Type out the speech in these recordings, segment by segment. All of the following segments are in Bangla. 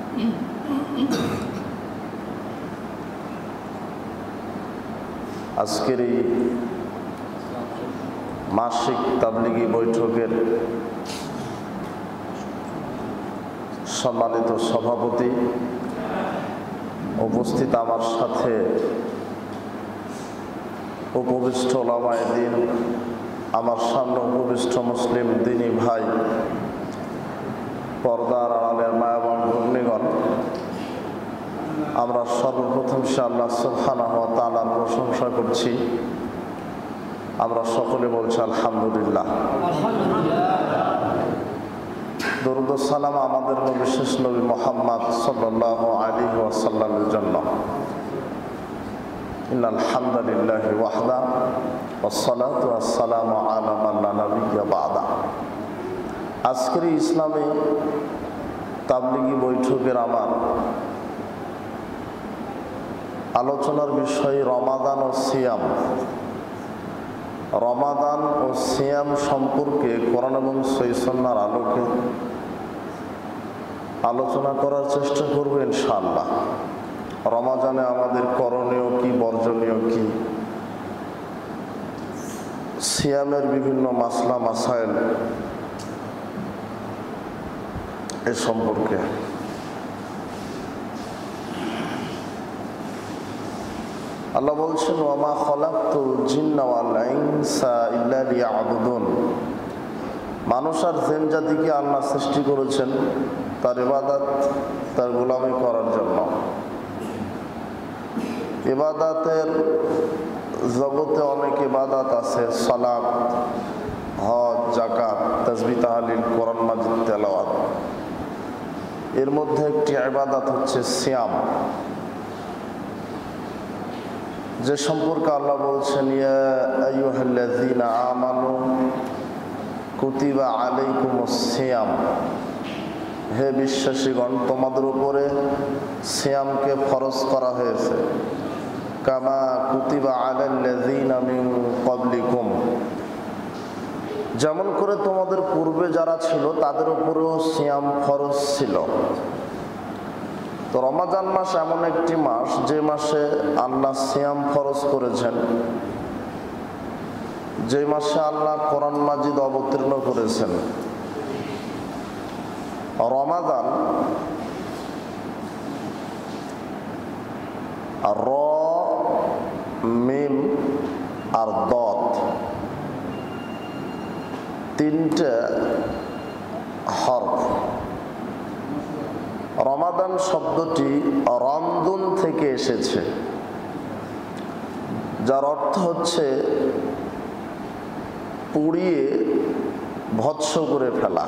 আজকের এই মাসিক তাবলিগি বৈঠকের সম্মানিত সভাপতি, উপস্থিত আমার সাথে উপবিষ্ট ওলামায়ে দ্বীন, আমার সামনে উপবিষ্ট মুসলিম দ্বীনী ভাই, পর্দার আড়ালের মায়াবান ভগ্নীগণ, আমরা সর্বপ্রথম আল্লাহ সুবহানাহু ওয়া তাআলার প্রশংসা করছি। আমরা সকলে বলছি আলহামদুলিল্লাহ। দরুদ ও সালাম আমাদের বিশেষ নবী মুহাম্মদ সাল্লাল্লাহু আলাইহি ওয়াসাল্লামের জন্য। ইন্নাল হামদুলিল্লাহি ওয়াহদা ওয়াসসালাতু ওয়াসসালামু আলা মান লা নাবিয়্যা বা'দা। আজকের ইসলামী তাবলিগি বৈঠকের আমার আলোচনার বিষয় রমাদান ও সিয়াম। রমাদান ও সিয়াম সম্পর্কে কোরআন এবং সহিহ সুন্নাহর আলোকে আলোচনা করার চেষ্টা করব ইনশাআল্লাহ। রমাদানে আমাদের করণীয় কি, বর্জনীয় কি, সিয়ামের বিভিন্ন মাসলা মাসাইল এ সম্পর্কে। আল্লাহ বলছেন, ওয়ামা খালাকতুল জিন্না ওয়াল ইনসা ইল্লা লিয়াবুদুন। মানুষ আর জিন জাতিকে আল্লাহ সৃষ্টি করেছেন তার ইবাদত, তার গোলামি করার জন্য। ইবাদতের জগতে অনেক ইবাদত আছে, সালাত, হজ, যাকাত, তাসবিহ, তাহলিল, কোরআন মাজিদ তেলাওয়াত। এর মধ্যে একটি ইবাদত হচ্ছে সিয়াম, যে সম্পর্কে আল্লাহ বলছেন, ইয়া আইয়ুহাল্লাযীনা আমানু কুতিবা আলাইকুমুস সিয়াম। হে বিশ্বাসীগণ, তোমাদের উপরে সিয়ামকে ফরজ করা হয়েছে। কামা কুতিবা আলাল্লাযীনা মিন ক্বাবলিকুম, যেমন করে তোমাদের পূর্বে যারা ছিল তাদের উপরেও সিয়াম ফরজ ছিল। তো রমাদান মাস এমন একটি মাস যে মাসে আল্লাহ সিয়াম ফরজ করেছেন, যে মাসে আল্লাহ কোরআন মাজিদ অবতীর্ণ করেছেন। রমাদান র, মিম আর দত, তিনটে হরফ। রমাদান শব্দটি রমদুন থেকে এসেছে, যার অর্থ হচ্ছে পুড়িয়ে ভৎস করে ফেলা।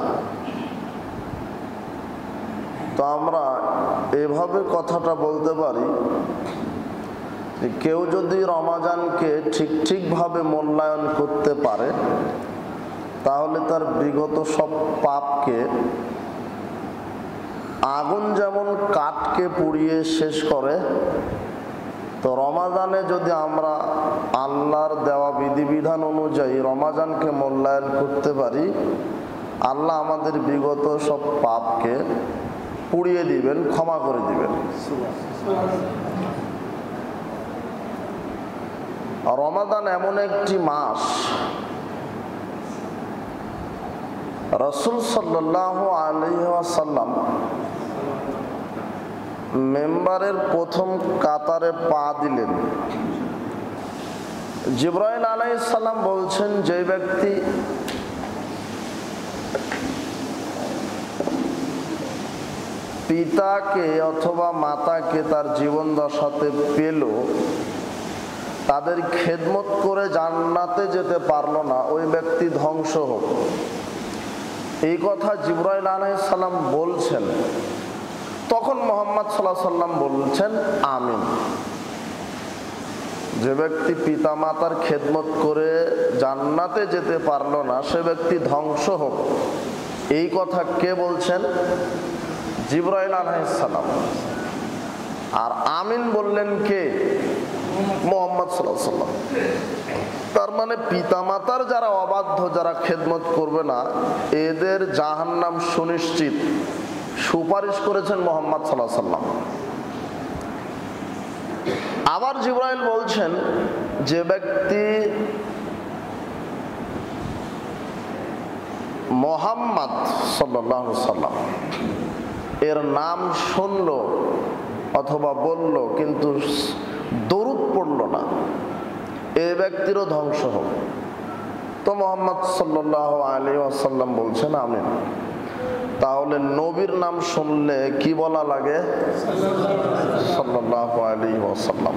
তো আমরা এভাবে কথাটা বলতে পারি যে কেউ যদি রমাদানকে ঠিকভাবে মূল্যায়ন করতে পারে তাহলে তার বিগত সব পাপকে আগুন যেমন কাঠকে পুড়িয়ে শেষ করে, তো রমাদানে যদি আমরা আল্লাহর দেওয়া বিধিবিধান অনুযায়ী রমাদানকে মূল্যায়ন করতে পারি, আল্লাহ আমাদের বিগত সব পাপকে পুড়িয়ে দিবেন, ক্ষমা করে দিবেন। রমাদান এমন একটি মাস, রাসূল সাল্লাল্লাহু আলাইহি ওয়াসাল্লাম মেম্বারের প্রথম কাতারে পা দিলেন। জিবরাইল আলাইহিস সালাম বলছেন, যে ব্যক্তি পিতাকে অথবা মাতাকে তার জীবন দশাতে পেল, তাদের খেদমত করে জান্নাতে যেতে পারল না, ওই ব্যক্তি ধ্বংস হোক। এই কথা জিবরাইল আলাইহিস সালাম বলছেন। তখন মুহাম্মদ সাল্লাল্লাহু আলাইহি সাল্লাম বলছেন, আমিন। যে ব্যক্তি পিতা মাতার খেদমত করে জান্নাতে যেতে পারল না, সে ব্যক্তি ধ্বংস হোক। এই কথা কে বলছেন? জিবরাইল আলাইহিস সালাম। আর আমিন বললেন কে? মুহাম্মদ সাল্লাল্লাহু আলাইহি সাল্লাম। তার মানে পিতামাতার যারা অবাধ্য, যারা খেদমত করবে না, এদের জাহান্নাম সুনিশ্চিত। সুপারিশ করেছেন মুহাম্মদ সাল্লাল্লাহু আলাইহি ওয়াসাল্লাম। আবার জিবরাইল বলছেন, যে ব্যক্তি মুহাম্মদ সাল্লাল্লাহু আলাইহি ওয়াসাল্লাম এর নাম শুনলো অথবা বলল কিন্তু দরুদ পড়ল না, এই ব্যক্তিরও ধ্বংস হোক। তো মুহাম্মদ সাল্লাল্লাহু আলাইহি ওয়াসাল্লাম বলছেন আমিন। তাহলে নবীর নাম শুনলে কি বলা লাগে? সাল্লাল্লাহু আলাইহি ওয়াসাল্লাম।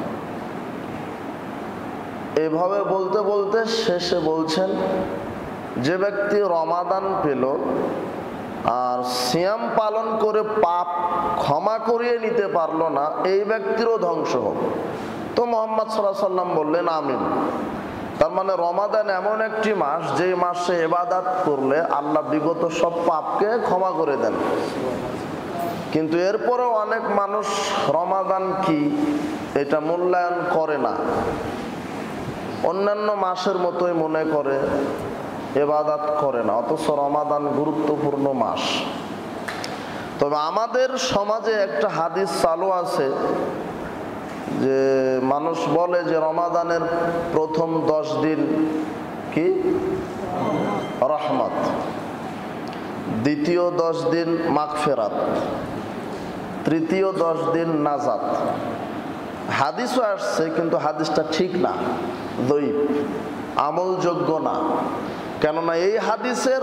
এভাবে বলতে বলতে শেষে বলছেন, যে ব্যক্তি রমাদান পেল আর সিয়াম পালন করে পাপ ক্ষমা করিয়ে নিতে পারলো না, এই ব্যক্তিরও ধ্বংস হোক। তো মুহাম্মদ সাল্লাল্লাহু আলাইহি ওয়াসাল্লাম বললেন আমিন। তার মানে রমাদান এমন একটি মাস, যে মাসে ইবাদত করলে আল্লাহ বিগত সব পাপকে ক্ষমা করে দেন। কিন্তু এরপরেও অনেক মানুষ রমাদান কি এটা মূল্যায়ন করে না, অন্যান্য মাসের মতোই মনে করে, ইবাদত করে না, অথচ রমাদান গুরুত্বপূর্ণ মাস। তবে আমাদের সমাজে একটা হাদিস চালু আছে যে মানুষ বলে যে রমাদানের প্রথম 10 দিন কি রহমত, দ্বিতীয় 10 দিন মাগফিরাত, তৃতীয় 10 দিন নাজাত। হাদিসও আসছে কিন্তু হাদিসটা ঠিক না, দঈফ, আমলযোগ্য না। কেননা এই হাদিসের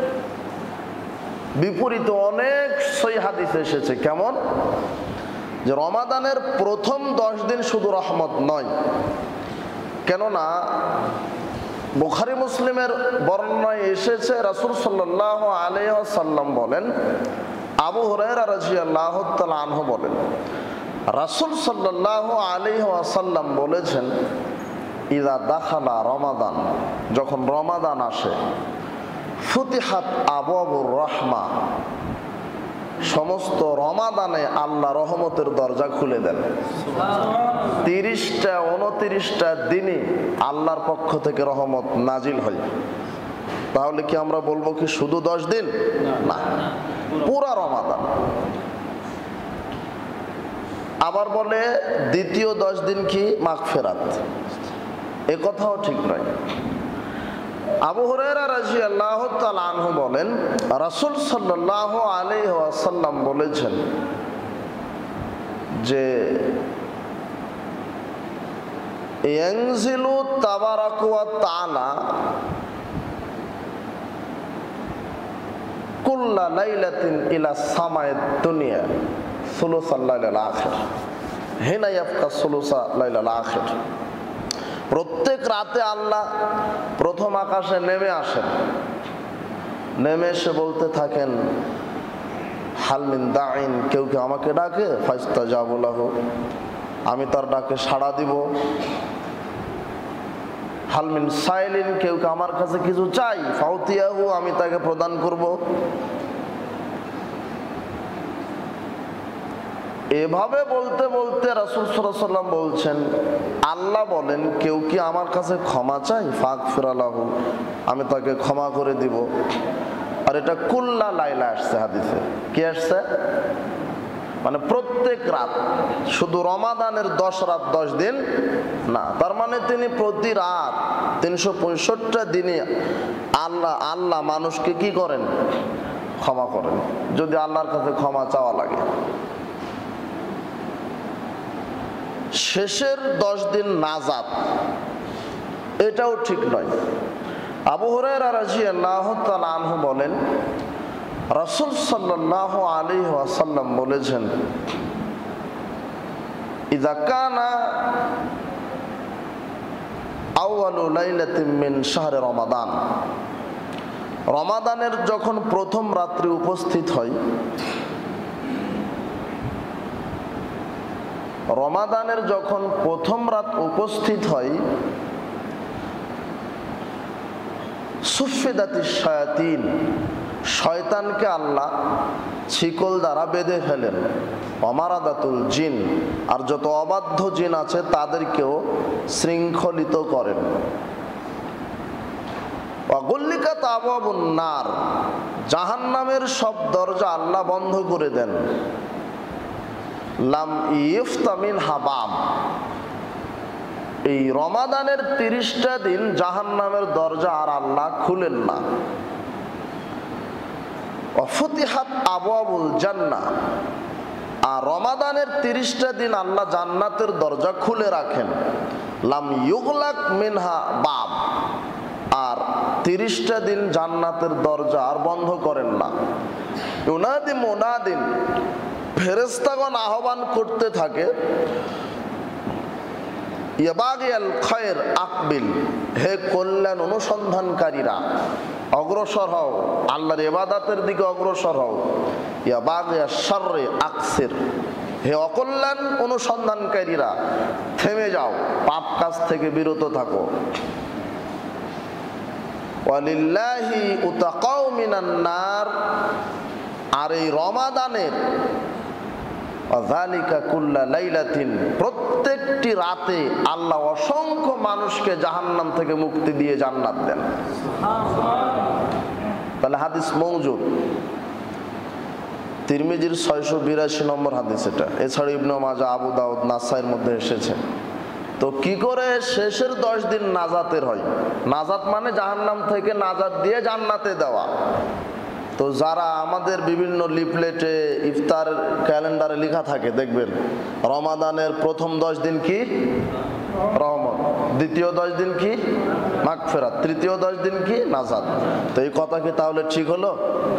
বিপরীতে অনেক সহিহ হাদিস এসেছে। কেমন? যে রমাদানের প্রথম 10 দিন শুধু রহমত নয়। কেননা বুখারী মুসলিমের বর্ণনায় এসেছে, রাসূল সাল্লাল্লাহু আলাইহি ওয়াসাল্লাম বলেন, আবু হুরায়রা রাদিয়াল্লাহু তাআলা আনহু বলেন, রাসূল সাল্লাল্লাহু আলাইহি ওয়াসাল্লাম বলেছেন, ইযা দাখালা রমাদান, যখন রমাদান আসে, ফুতিহাত আবওয়াবুর রাহমা, সমস্ত রমাদানে আল্লাহ রহমতের দরজা খুলে দেন। 30টা 29টা দিনই আল্লাহর পক্ষ থেকে রহমত নাজিল হয়। তাহলে কি আমরা বলবো কি শুধু 10 দিন? না, পুরা রমাদান। আবার বলে দ্বিতীয় 10 দিন কি মাগফিরাত, এ কথাও ঠিক নয়। আবু হুরায়রা রাদিয়াল্লাহু তাআলা আনহু বলেন, রাসূল সাল্লাল্লাহু আলাইহি ওয়াসাল্লাম বলেছেন যে ইয়ানজিলু তাবারাকা ওয়া তাআলা কুল্লা লাইলাতিন ইলা সামায়েদ দুনিয়া সুলুসাল লাইলাল আখির হিনা ইয়াবকা সুলুসা লাইলাল আখির। প্রত্যেক রাতে আল্লাহ প্রথম আকাশে নেমে আসেন, নেমে এসে বলতে থাকেন, হাল মিন দাইন, কেউ কি আমাকে ডাকে? ফাস্তাজাবু লাহু, আমি তার ডাকে সাড়া দিব। হাল মিন সাইলিন, কেউ কি আমার কাছে কিছু চাই? ফাউতিয়াহু, আমি তাকে প্রদান করব। এভাবে বলতে বলতে রাসূল সাল্লাল্লাহু আলাইহি ওয়াসাল্লাম বলছেন, আল্লাহ বলেন, কেউ কি আমার কাছে ক্ষমা চাই? ফাগফির লাহু, আমি তাকে ক্ষমা করে দিব। আর এটা কুল্লা লাইলা আসছে হাদিসে। কি আসছে? মানে প্রত্যেক রাত, শুধু রমাদানের 10 রাত 10 দিন না। তার মানে তিনি প্রতি রাত 365টা দিনে আল্লাহ মানুষকে কি করেন? ক্ষমা করেন, যদি আল্লাহর কাছে ক্ষমা চাওয়া লাগে। শেষের 10 দিন নাজাত, এটাও ঠিক নয়। আবু হুরায়রা রাদিয়াল্লাহু তাআলা আনহু বলেন, রাসূল সাল্লাল্লাহু আলাইহি ওয়াসাল্লাম বলেছেন, ইযা কানা আউয়ালু লাইলাতিন মিন শাহরি রমাদান, রমাদানের যখন প্রথম রাত্রি উপস্থিত হয়, রমাদানের যখন প্রথম রাত উপস্থিত হয়, সুফিদাতিশ শায়াতিন, শয়তানকে আল্লাহ শিকল দ্বারা বেঁধে ফেলেন। অমারাদাতুল জিন, আর যত অবাধ্য জিন আছে তাদেরকেও শৃঙ্খলিত করেন। ওয়া গুল্লিকাত আবওয়াবুন নার, জাহান্নামের সব দরজা আল্লাহ বন্ধ করে দেন। লাম ইফতা মিনহা বাব, এই রমাদানের 30টা দিন জাহান্নামের দরজা আর আল্লাহ খুলেন না। ওয়া ফুতিহাত আবওয়াবুল জান্নাহ, আর রমাদানের 30টা দিন আল্লাহ জান্নাতের দরজা খুলে রাখেন। লাম ইউগলাক মিনহা বাব, আর 30টা দিন জান্নাতের দরজা আর বন্ধ করেন না। ইউনাদি মুনাদিন, ফেরেশতাগণ আহ্বান করতে থাকে, ইয়া বাগিয়াল খায়র আকবিল, হে কল্যাণ অনুসন্ধানকারীরা অগ্রসর হও, আল্লাহর ইবাদতের দিকে অগ্রসর হও। ইয়া বাগিয়াশ শাররি আকসির, হে অকল্যাণ অনুসন্ধানকারীরা থেমে যাও, পাপ কাজ থেকে বিরত থাকো। ওয়ালিল্লাহি উতাকাউ মিনান নার, আর এই রমাদানের যালিকা কুল্লা লাইলাতিন, প্রত্যেকটি রাতে আল্লাহ অসংখ্য মানুষকে জাহান্নাম থেকে মুক্তি দিয়ে জান্নাত দেন। তাহলে হাদিস মওজুদ, তিরমিজির 682 নম্বর হাদিস এটা। এছাড়া ইবনে মাজাহ, আবু দাউদ, নাসাইর মধ্যে এসেছে। তো কি করে শেষের 10 দিন নাজাতের হয়? নাজাত মানে জাহান্নাম থেকে নাজাত দিয়ে জান্নাতে দেওয়া। তো যারা আমাদের বিভিন্ন লিফলেটে, ইফতার ক্যালেন্ডারে লেখা থাকে দেখবেন, রমাদানের প্রথম 10 দিন কি রহমত, দ্বিতীয় 10 দিন কি মাগফিরাত, তৃতীয় 10 দিন কি নাজাত। তো এই কথা কি তাহলে ঠিক হলো?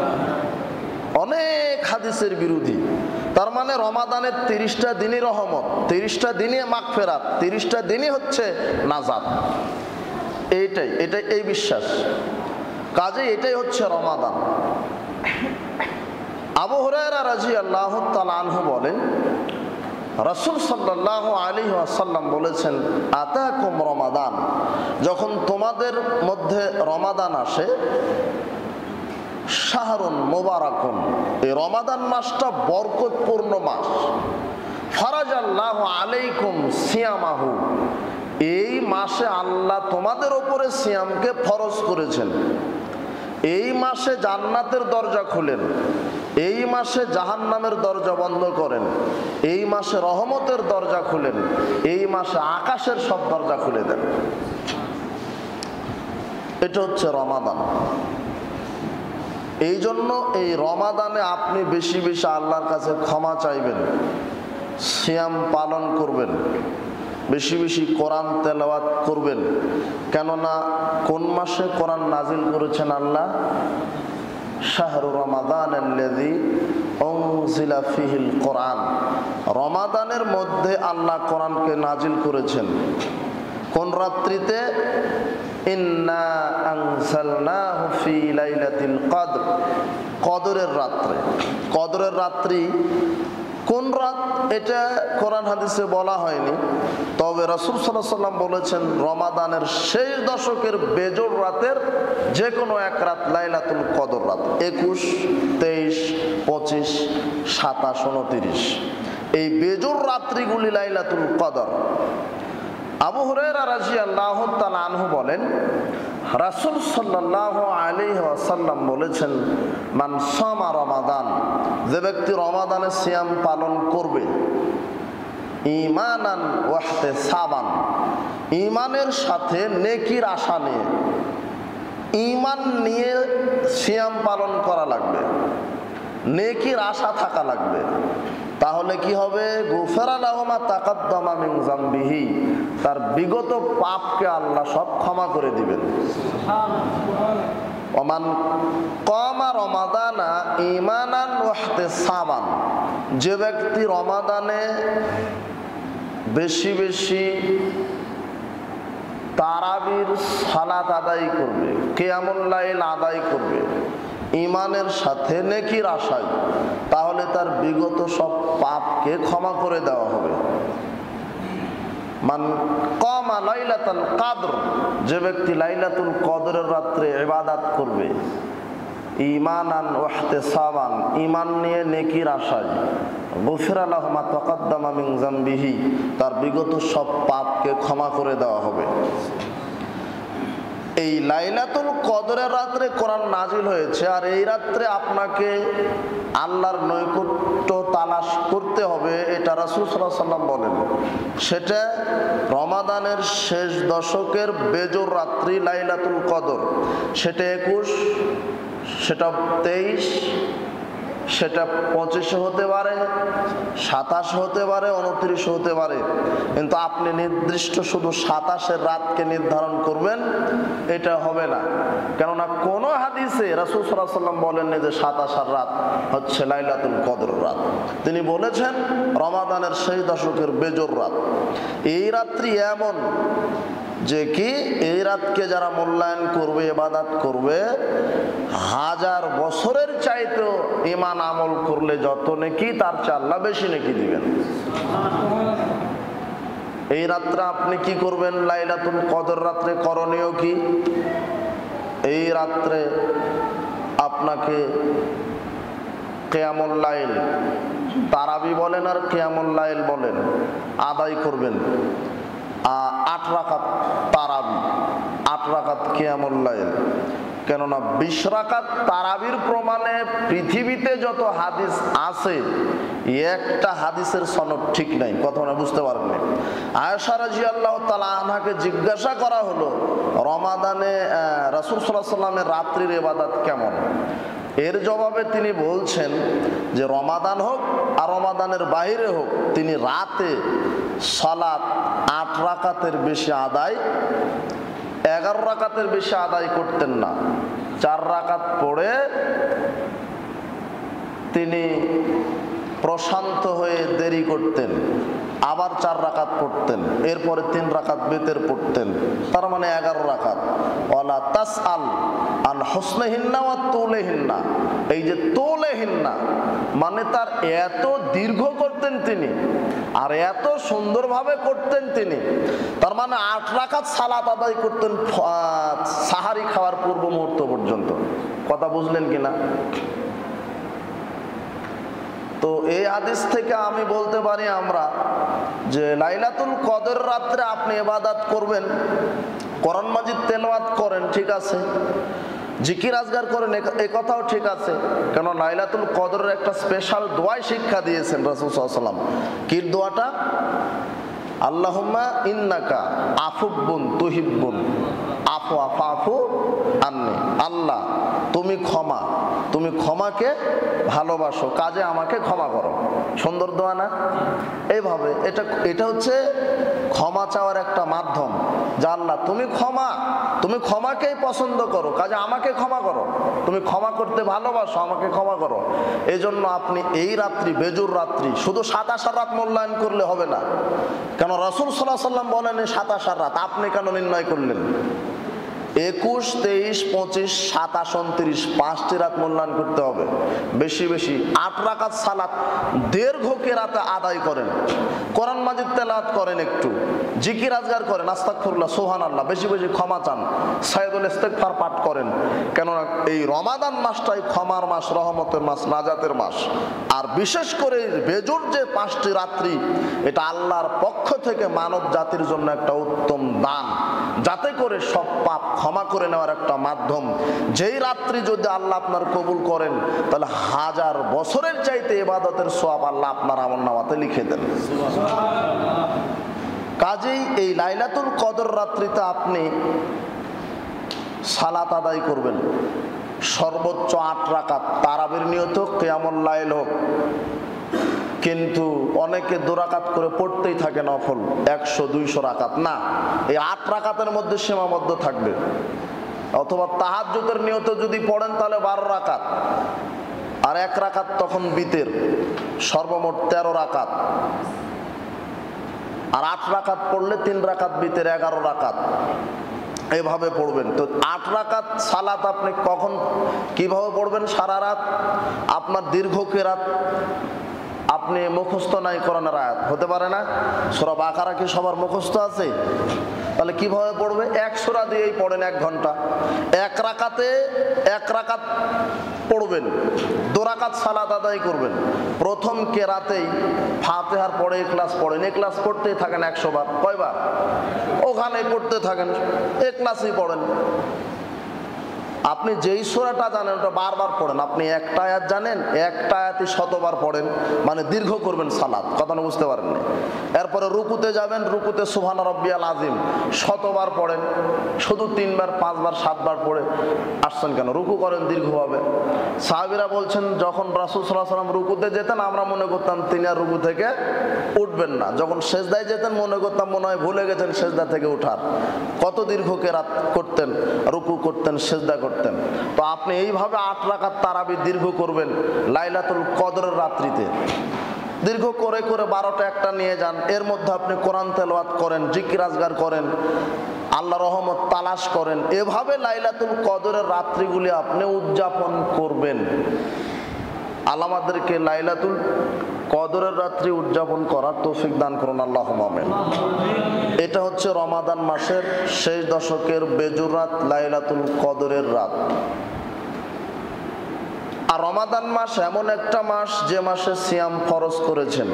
অনেক হাদিসের বিরোধী। তার মানে রমাদানের 30টা দিনই রহমত, 30টা দিনই মাগফিরাত, 30টা দিনই হচ্ছে নাজাত। এটাই এই বিশ্বাস, কাজে এটাই হচ্ছে রমাদান। আবু হুরায়রা রাদিয়াল্লাহু তাআলা আনহু বলেন, রাসূল সাল্লাল্লাহু আলাইহি ওয়াসাল্লাম বলেছেন, আতাকুম রমাদান, যখন তোমাদের মধ্যে রমাদান আসে, শাহরুন মুবারাকুন, এই রমাদান মাসটা বরকতপূর্ণ মাস। ফারাজাল্লাহু আলাইকুম সিয়ামাহু, এই মাসে আল্লাহ তোমাদের উপরে সিয়ামকে ফরজ করেছেন। এই মাসে জান্নাতের দরজা খুলেন, এই মাসে জাহান্নামের দরজা বন্ধ করেন, এই মাসে রহমতের দরজা খুলেন, এই মাসে আকাশের সব দরজা খুলে দেন। এটা হচ্ছে রমাদান। এই জন্য এই রমাদানে আপনি বেশি বেশি আল্লাহর কাছে ক্ষমা চাইবেন, সিয়াম পালন করবেন, বেশি বেশি কোরআন তেলাওয়াত করবেন। কেননা কোন মাসে কোরআন নাজিল করেছেন আল্লাহ? শাহরু রমাদানাল্লাযী উনজিলা ফীহিল কোরআন, রমাদানের মধ্যে আল্লাহ কোরআনকে নাজিল করেছেন। কোন রাত্রিতে? ইন্না আনজালনাহু ফী লাইলাতিল কদর, কদরের রাত্রে। কদরের রাত্রি কোন রাত এটা কোরআন হাদিসে বলা হয়নি, তবে রাসূল সাল্লাল্লাহু আলাইহি ওয়াসাল্লাম বলেছেন রমাদানের শেষ দশকের বেজোড় রাতের যে কোনো এক রাত লাইলাতুল কদর রাত। 21, 23, 25, 27, 29 এই বেজোড় রাত্রিগুলি লাইলাতুল কদর। আবু হুরায়রা রাদিয়াল্লাহু তাআলা আনহু বলেন, রাসূল সাল্লাল্লাহু আলাইহি ওয়াসাল্লাম বলেছেন, মান সামা রমাদান, যে ব্যক্তি রমাদানের সিয়াম পালন করবে, ঈমানান ওয়া ইহতিসাবান, ঈমানের সাথে নেকির আশা নিয়ে, ঈমান নিয়ে সিয়াম পালন করা লাগবে, নেকির আশা থাকা লাগবে। তাহলে কি হবে? গুফিরা লাহু মা তাকাদ্দামা মিন যামবিহি, তার বিগত পাপকে আল্লাহ সব ক্ষমা করে দিবেন। ওমান কামা রমাদানা ঈমানান ওয়া ইহতিসাবান, যে ব্যক্তি রমাদানে বেশি বেশি তারাবির সালাত আদায় করবে, কিয়ামুল লাইল আদায় করবে ঈমানের সাথে নেকির আশায়, তাহলে তার বিগত সব পাপকে ক্ষমা করে দেওয়া হবে। মান কামা লাইলাতুল কদর, যে ব্যক্তি লাইলাতুল কদরের রাত্রে ইবাদত করবে, ঈমানান ওয়া ইহতিসাবান, ঈমান নিয়ে নেকির আশায়, গুফিরা লাহু মা তাকাদ্দামা মিন যামবিহি, তার বিগত সব পাপকে ক্ষমা করে দেওয়া হবে। এই লাইলাতুল কদরের রাত্রে কোরআন নাজিল হয়েছে, আর এই রাত্রে আপনাকে আল্লাহর নৈকট্য তালাশ করতে হবে, এটা রাসূল সাল্লাল্লাহু আলাইহি ওয়াসাল্লাম বলেন। সেটা রমাদানের শেষ দশকের বেজোর রাত্রি লাইলাতুল কদর। সেটা 21, সেটা 23, সেটা 25 হতে পারে, 27 হতে পারে, 29 হতে পারে, কিন্তু আপনি নির্দিষ্ট শুধু 27-এর রাতকে নির্ধারণ করবেন, এটা হবে না। কেননা কোন হাদিসে রাসূল সাল্লাল্লাহু আলাইহি ওয়াসাল্লাম বলেননি যে 27 রাত হচ্ছে লাইলাতুল কদর রাত। তিনি বলেছেন রমাদানের সেই দশকের বেজোর রাত। এই রাত্রি এমন যে কি এই রাতকে যারা মূল্যায়ন করবে, ইবাদত করবে, 1000 বছরের চাইতেও ঈমান আমল করলে যত নেকি তার চেয়ে আল্লাহ বেশি নেকি দিবেন। এই রাত্রে আপনি কি করবেন? লাইলাতুল কদর রাত্রে করণীয় কি? এই রাত্রে আপনাকে কিয়ামুল লাইল, তারাবি বলেন আর কিয়ামুল লাইল বলেন, আদায় করবেন। 8 রাকাত তারাবি, 8 রাকাত কিয়ামুল লাইল। কেননা 20 রাকাত তারাবির প্রমাণে পৃথিবীতে যত হাদিস আছে, একটা হাদিসের সনদ ঠিক নাই। কথা না বুঝতে পারেননি? আয়েশা রাদিয়াল্লাহু তাআলা আনহাকে জিজ্ঞাসা করা হলো রমাদানে রাসূল সাল্লাল্লাহু আলাইহি ওয়াসাল্লামের রাত্রির ইবাদত কেমন। এর জবাবে তিনি বলছেন যে রমাদান হোক আর রমাদানের বাইরে হোক, তিনি রাতে সালাত 8 রাকাতের বেশি আদায়, 11 রাকাতের বেশি আদায় করতেন না। 4 রাকাত পড়ে তিনি প্রশান্ত হয়ে দেরি করতেন, আবার 4 রাকাত পড়তেন, এরপরে 3 রাকাত বেতের পড়তেন, তার মানে 11 রাকাত। ওয়ালা তাসআল আন হুসনিহিন্না ওয়া তুলিহিন্না, এই যে তুলিহিন্না মানে তার এত দীর্ঘ করতেন তিনি আর এত সুন্দরভাবে করতেন তিনি, তার মানে 8 রাকাত সালাত আদায় করতেন সাহারি খাওয়ার পূর্ব মুহূর্ত পর্যন্ত। কথা বুঝলেন কিনা? তো এই হাদিস থেকে আমি বলতে পারি আমরা যে লাইলাতুল কদর রাত্রে আপনি ইবাদত করবেন, কোরআন মাজিদ তেলাওয়াত করেন, ঠিক আছে, জিকির আজগার করেন, এই কথাও ঠিক আছে। কেন লাইলাতুল কদরের একটা স্পেশাল দোয়াই শিক্ষা দিয়েছেন রাসূল সাল্লাল্লাহু আলাইহি ওয়াসাল্লাম। কি দোয়াটা? আল্লাহুম্মা ইন্নাকা আফুবুন তুহিব্বুন আফু আফু আন্নি, আল্লাহ তুমি ক্ষমা, তুমি ক্ষমাকে ভালোবাসো, কাজে আমাকে ক্ষমা করো। সুন্দর দোয়া না? এইভাবে এটা হচ্ছে ক্ষমা চাওয়ার একটা মাধ্যম। যা আল্লাহ তুমি ক্ষমা, তুমি ক্ষমাকেই পছন্দ করো, কাজে আমাকে ক্ষমা করো, তুমি ক্ষমা করতে ভালোবাসো, আমাকে ক্ষমা করো। এই জন্য আপনি এই রাত্রি, বেজুর রাত্রি, শুধু 27 রাত মূল্যায়ন করলে হবে না। কেন রাসূল সাল্লাল্লাহু আলাইহি ওয়াসাল্লাম বলেন 27 রাত, আপনি কেন নির্ণয় করলেন? 21, 23, 25, 27, 29 5টি রাত মূল্যায়ন করতে হবে। বেশি বেশি 8 রাকাত সালাত দীর্ঘ রাতে আদায় করেন, কোরআন মাজিদ তেলাওয়াত করেন, একটু জিকির আজগার করেন, আস্তাগফিরুল্লাহ, সুবহানাল্লাহ, বেশি বেশি ক্ষমা চান, সাইয়্যিদুল ইস্তিগফার পাঠ করেন। কেননা এই রমাদান মাসটাই ক্ষমার মাস, রহমতের মাস, নাজাতের মাস। আর বিশেষ করে বেজুর যে 5টি রাত্রি, এটা আল্লাহর পক্ষ থেকে মানব জাতির জন্য একটা উত্তম দান, যাতে করে সব পাপ ক্ষমা করে নেওয়ার একটা মাধ্যম। যেই রাত্রি যদি আল্লাহ আপনার কবুল করেন, তাহলে 1000 বছরের চাইতে ইবাদতের সওয়াব আল্লাহ আপনার আমলনামাতে লিখে দেন। কাজেই এই লাইলাতুল কদর রাত্রিতে আপনি সালাত আদায় করবেন, সর্বোচ্চ 8 রাকাত তারাবির নিয়ত হোক, কিয়ামুল লাইল হোক। কিন্তু অনেকে 2 রাকাত করে পড়তেই থাকে নফল, 100-200 রাকাত না, এই 8 রাকাতের মধ্যে সীমাবদ্ধ থাকবে। অথবা তাহাজ্জুদের নিয়ত যদি পড়েন তাহলে 12 রাকাত, আর 1 রাকাত তখন বিতের, সর্বমোট 13 রাকাত। আর 8 রাকাত পড়লে 3 রাকাত বিতের, 11 রাকাত। এভাবে পড়বেন। তো 8 রাকাত সালাত আপনি কখন কিভাবে পড়বেন? সারা রাত আপনার দীর্ঘ কেরাত আপনি মুখস্থ নাই কোরআনের আয়াত, হতে পারে না? সূরা বাকারা কি সবার মুখস্থ আছে? তাহলে কিভাবে পড়বে? এক সূরা দিয়েই পড়েন 1 ঘন্টা। এক রাকাত পড়বেন, 2 রাকাত সালাত আদায় করবেন। প্রথম কেরাতেই ফাতিহার পরে ইখলাস পড়েন, ইখলাস পড়তেই থাকেন 100 বার। কয়বার? ওখানে পড়তে থাকেন, ইখলাসই পড়েন। আপনি যেই সূরাটা জানেন ওটা বারবার পড়েন। আপনি একটা আয়াত জানেন, একটা আয়াতই 100 বার পড়েন, মানে দীর্ঘ করবেন সালাত। কথাটা বুঝতে পারেননি? এরপরে রুকুতে যাবেন, রুকুতে সুবহান রাব্বিয়াল আযীম 100 বার পড়েন। শুধু 3 বার 5 বার 7 বার পড়ে আসছেন কেন? রুকু করেন দীর্ঘভাবে। সাহাবীরা বলছেন যখন রাসূল সাল্লাল্লাহু আলাইহি ওয়াসাল্লাম রুকুতে যেতেন আমরা মনে করতাম তিনি আর রুকু থেকে উঠবেন না। যখন সেজদায় যেতেন মনে করতাম মনে হয় ভুলে গেছেন সেজদা থেকে ওঠার। কত দীর্ঘ কেরাত করতেন, রুকু করতেন, সেজদা করতেন। তো আপনি এইভাবে 8 রাকাত তারাবি দীর্ঘ করবেন লাইলাতুল কদরের রাত্রিতে। দীর্ঘ করে করে 12টা একটা নিয়ে যান। এর মধ্যে আপনি কোরআন তেলাওয়াত করেন, জিকির আজগার করেন, আল্লাহ রহমত তালাশ করেন। এভাবে লাইলাতুল কদরের রাত্রিগুলি আপনি উদযাপন করবেন। আল্লাহ আমাদেরকে লাইলাতুল কদরের রাত্রি উদযাপন করার তৌফিক দান করুন, আল্লাহুম্মা আমিন। এটা হচ্ছে রমাদান মাসের শেষ দশকের বেজুর রাত, লাইলাতুল কদরের রাত। আর রমাদান মাস এমন একটা মাস যে মাসে সিয়াম ফরজ করেছেন।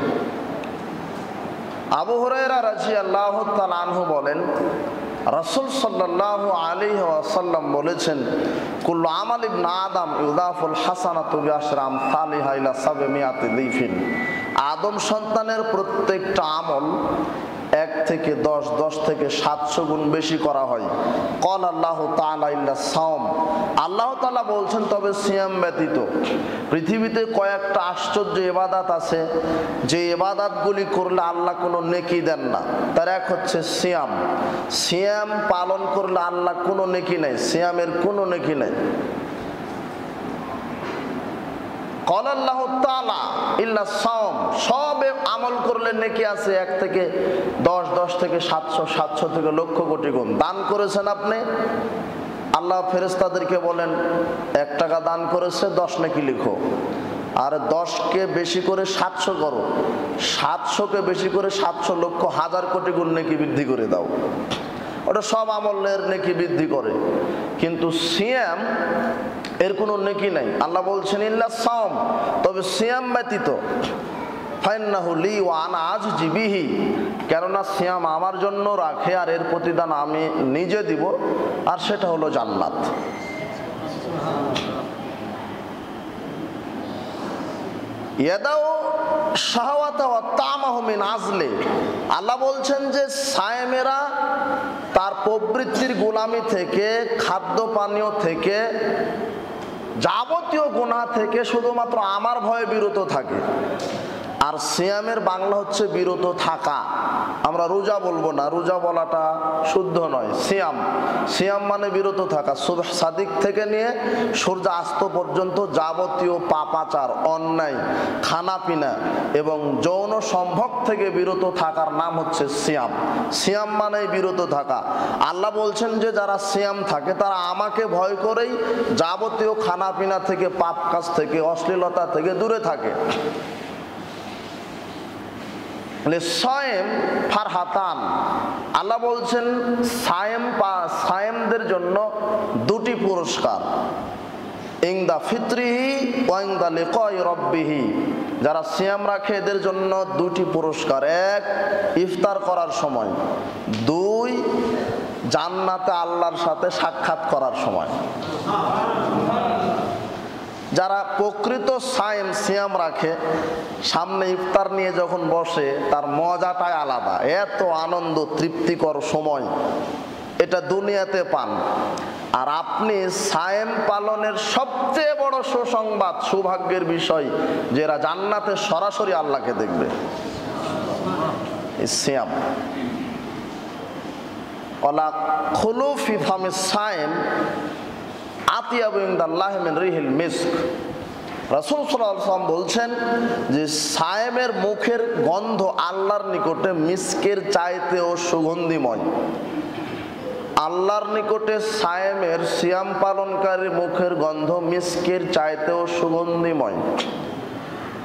আবু হুরায়রা রাদিয়াল্লাহু তাআলা আনহু বলেন, রাসূল সাল্লাল্লাহু আলাইহি ওয়াসাল্লাম বলেছেন, কুল্লু আমাল ইবনে আদম ইউদাফুল হাসানাতু বিআশরি আমসালিহা ইলা 700 দিফিন। আদম সন্তানের প্রত্যেকটা আমল 1 থেকে 10, 10 থেকে 700 গুণ বেশি করা হয়। ক্বাল আল্লাহু তাআলা ইল্লা সাওম। আল্লাহ তাআলা বলছেন তবে সিয়াম ব্যতীত। পৃথিবীতে কয়েকটা আশ্চর্য ইবাদত আছে যে ইবাদতগুলি করলে আল্লাহ কোনো নেকি দেন না। তার এক হচ্ছে সিয়াম। সিয়াম পালন করলে আল্লাহ কোনো নেকি নেই, সিয়ামের কোনো নেকি নেই। ক্বাল আল্লাহু তাআলা ইল্লা সাওম। সব আমল করলে নেকি আছে 1 থেকে 10, 10 থেকে 700, 700 থেকে লক্ষ কোটি গুণ। দান করেছেন আপনি, আল্লাহ ফেরেশতাদেরকে বলেন 1 টাকা দান করেছে 10 নেকি লিখো। আর 10কে বেশি করে 700 করো, 700কে বেশি করে 700 লক্ষ হাজার কোটি গুণ নেকি বৃদ্ধি করে দাও। ওটা সব আমলের নেকি বৃদ্ধি করে। কিন্তু সিয়াম এর কোনো নেকি নাই। আল্লাহ বলছেন ইল্লা সাওম, তবে সিয়াম ব্যতীত। ফাইন্নাহু লি ওয়া আনা আজজি বিহি। কেননা সিয়াম আমার জন্য রাখে আর এর প্রতিদান আমি নিজে দিব, আর সেটা হলো জান্নাত। ইয়াদাউ শাহওয়াতা ওয়া তামাহু মিন আজলি। আল্লাহ বলছেন যে সায়েমেরা তার প্রবৃত্তির গোলামি থেকে, খাদ্য পানীয় থেকে, যাবতীয় গুনাহ থেকে শুধুমাত্র আমার ভয়ে বিরত থাকে। আর সিয়ামের বাংলা হচ্ছে বিরত থাকা। আমরা রোজা বলবো না, রোজা বলাটা শুদ্ধ নয়। সিয়াম, সিয়াম মানে বিরত থাকা। সুবহ সাদিক থেকে নিয়ে সূর্য অস্ত পর্যন্ত যাবতীয় পাপাচার, অন্যায়, খানাপিনা এবং যৌন সম্ভোগ থেকে বিরত থাকার নাম হচ্ছে সিয়াম। সিয়াম মানে বিরত থাকা। আল্লাহ বলছেন যে যারা সিয়াম থাকে তারা আমাকে ভয় করেই যাবতীয় খানাপিনা থেকে, পাপ কাজ থেকে, অশ্লীলতা থেকে দূরে থাকে। সায়েম ফারহাতান। আল্লাহ বলছেন সায়েমদের জন্য 2টি পুরস্কার, ইনদা ফিতরিহি ওয়া ইনদা লিকাই রাব্বিহি। যারা সিয়াম রাখে এদের জন্য 2টি পুরস্কার। 1 ইফতার করার সময়, 2 জান্নাতে আল্লাহর সাথে সাক্ষাৎ করার সময়। যারা প্রকৃত সিয়াম রাখে সামনে ইফতার নিয়ে যখন বসে তার মজাটাই আলাদা। এত আনন্দ, তৃপ্তিকর সময় এটা দুনিয়াতে পান। আর আপনি সায়েম পালনের সবচেয়ে বড় সুসংবাদ, সৌভাগ্যের বিষয় যে এরা জান্নাতে সরাসরি আল্লাহকে দেখবে। সিয়াম ওয়ালা খুলু ফি ফামিস সায়েম আতিয়াবু ইনদাল্লাহি মিন রিহিল মিস্ক। রাসূল সাল্লাল্লাহু আলাইহি ওয়াসাল্লাম বলছেন যে সায়েমের মুখের গন্ধ আল্লাহর নিকটে মিস্কের চাইতেও সুগন্ধিময়। আল্লাহর নিকটে সায়েমের, সিয়াম পালনকারী মুখের গন্ধ মিস্কের চাইতেও সুগন্ধিময়।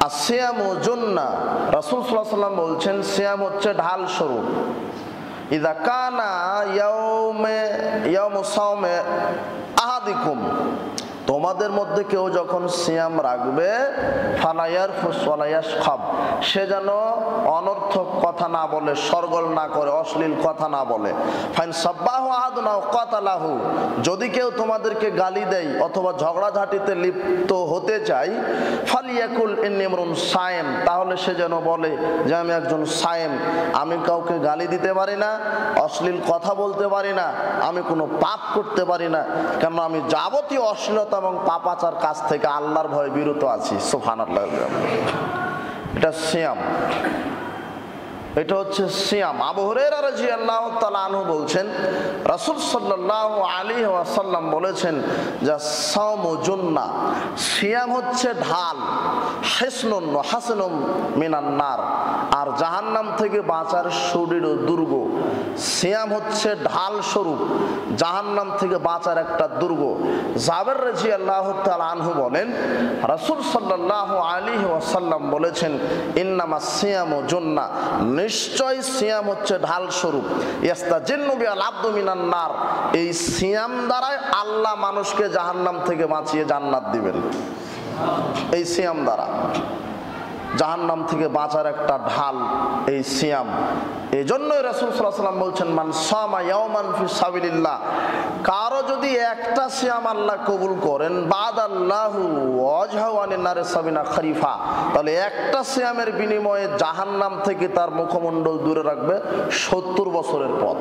আসিয়ামু জুন্নাহ, রাসূল সাল্লাল্লাহু আলাইহি ওয়াসাল্লাম বলছেন সিয়াম হচ্ছে ঢাল স্বরূপ। ইযা কানা ইয়াউমু সাওমে আহাদিকুম, তোমাদের মধ্যে কেউ যখন সিয়াম রাখবে ফালা ইয়ারফুস ওয়ালা ইয়াসখাব, সে যেন অনর্থক কথা না বলে, সরগোল না করে, অশ্লীল কথা না বলে। ফাইন সাব্বাহু আহাদুন আও কাতালাহু, যদি কেউ তোমাদেরকে গালি দেয় অথবা ঝগড়াঝাটিতে লিপ্ত হতে চায়, ফালিয়াকুল ইন্নী ইমরুন সায়েম, তাহলে সে যেন বলে যে আমি একজন সায়েম, আমি কাউকে গালি দিতে পারি না, অশ্লীল কথা বলতে পারি না, আমি কোনো পাপ করতে পারি না, কেন আমি যাবতীয় অশ্লীলতা এবং পাপাচার কাজ থেকে আল্লাহর ভয়ে বিরত আছি। সুবহানাল্লাহ। এটা সিয়াম, এটা হচ্ছে সিয়াম। আবু হুরায়রা রাদিয়াল্লাহু তাআলা আনহু বলছেন রাসূল সাল্লাল্লাহু আলাইহি ওয়াসাল্লাম বলেছেন যে সাওমু জুন্নাহ, সিয়াম হচ্ছে ঢাল, হিসনুন ওয়া হাসনুম মিনান নার, আর জাহান্নাম থেকে বাঁচার সুদৃঢ় দুর্গ। সিয়াম হচ্ছে ঢাল স্বরূপ, জাহান্নাম থেকে বাঁচার একটা দুর্গ। জাবের রাদিয়াল্লাহু তাআলা আনহু বলেন রাসূল সাল্লাল্লাহু আলাইহি ওয়াসাল্লাম বলেছেন ইন্নামাস সিয়ামু জুন্নাহ, নিশ্চয় সিয়াম হচ্ছে ঢাল স্বরূপ। ইস্তাজিন্নু বিল আবদু মিনান নার, এই সিয়াম দ্বারাই আল্লাহ মানুষকে জাহান্নাম থেকে বাঁচিয়ে জান্নাত দিবেন। এই সিয়াম দ্বারা জাহান্নাম থেকে বাঁচার একটা ঢাল এই সিয়াম। এই জন্যই রাসূল সাল্লাল্লাহু আলাইহি ওয়াসাল্লাম বলছেন মান সামা ইয়াওমান ফি সাবিলিল্লাহ, কারো যদি একটা সিয়াম আল্লাহ কবুল করেন, বাদাল্লাহু ওয়াজহু আনিন নার সাবিনা খরিফা, তাহলে একটা সিয়ামের বিনিময়ে জাহান্নাম থেকে তার মুখমণ্ডল দূরে রাখবে 70 বছরের পথ।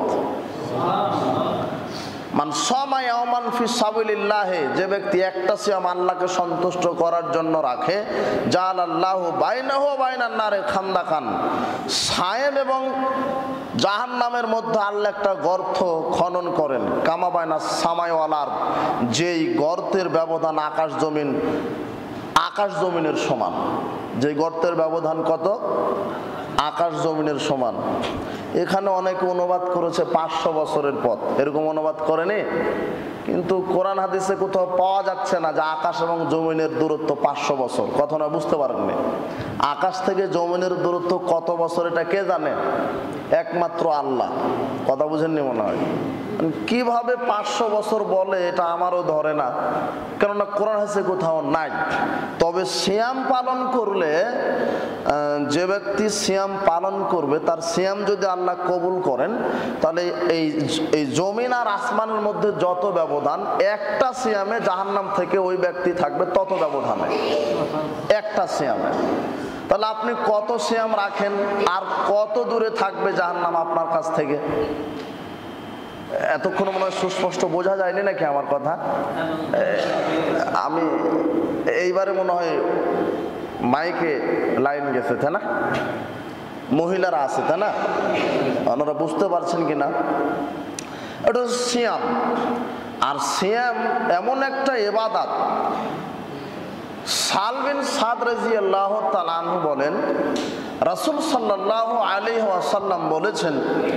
মান সামা ইয়াওমান ফি সাবিলিল্লাহ, যে ব্যক্তি একটা সিয়াম আল্লাহকে সন্তুষ্ট করার জন্য রাখে, জাআলাল্লাহু বাইনাহু ওয়া বাইনান নারে খান্দাকান, সায়েম এবং জাহান্নামের মধ্যে আল্লাহ একটা গর্ত খনন করেন, কামা বাইনা সামাই ওয়াল আরদ, যেই গর্তের ব্যবধান আকাশ জমিনের সমান। যে গর্তের ব্যবধান কত? আকাশ জমিনের সমান। এখানে অনেকে অনুবাদ করেছে 500 বছরের পথ, এরকম অনুবাদ করেনি, কিন্তু কোরআন হাদিসে কোথাও পাওয়া যাচ্ছে না যে আকাশ এবং জমিনের দূরত্ব 500 বছর। কথা না বুঝতে পারেননি? আকাশ থেকে জমিনের দূরত্ব কত বছর এটা কে জানে? একমাত্র আল্লাহ। কথা বুঝেননি মনে হয়। কিভাবে 500 বছর বলে এটা আমারও ধরে না, কেননা কোরআন হাদিসে কোথাও নাই। তবে সিয়াম পালন করলে, যে ব্যক্তি সিয়াম পালন করবে তার সিয়াম যদি আল্লাহ কবুল করেন, তাহলে এই জমিন আর আসমানের মধ্যে যত ব্যবধান, একটা সিয়ামে জাহান্নাম থেকে ওই ব্যক্তি থাকবে তত ব্যবধানে, একটা সিয়ামে। তাহলে আপনি কত সিয়াম রাখেন আর কত দূরে থাকবে জাহান্নাম আপনার কাছ থেকে? এতক্ষণ মনে হয় সুস্পষ্ট বোঝা যায়নি নাকি আমার কথা? আমি এইবারে মনে হয় মাইকে লাইন গেছে, তাই না? মহিলারা আছে, তাই না? ওনারা বুঝতে পারছেন কিনা? এটা সিয়াম। আর সিয়াম এমন একটা ইবাদত, সাল বিন সাদ রাদিয়াল্লাহু তাআলা আনহু বলেন রাসূল সাল্লাল্লাহু আলাইহি ওয়াসাল্লাম বলেছেন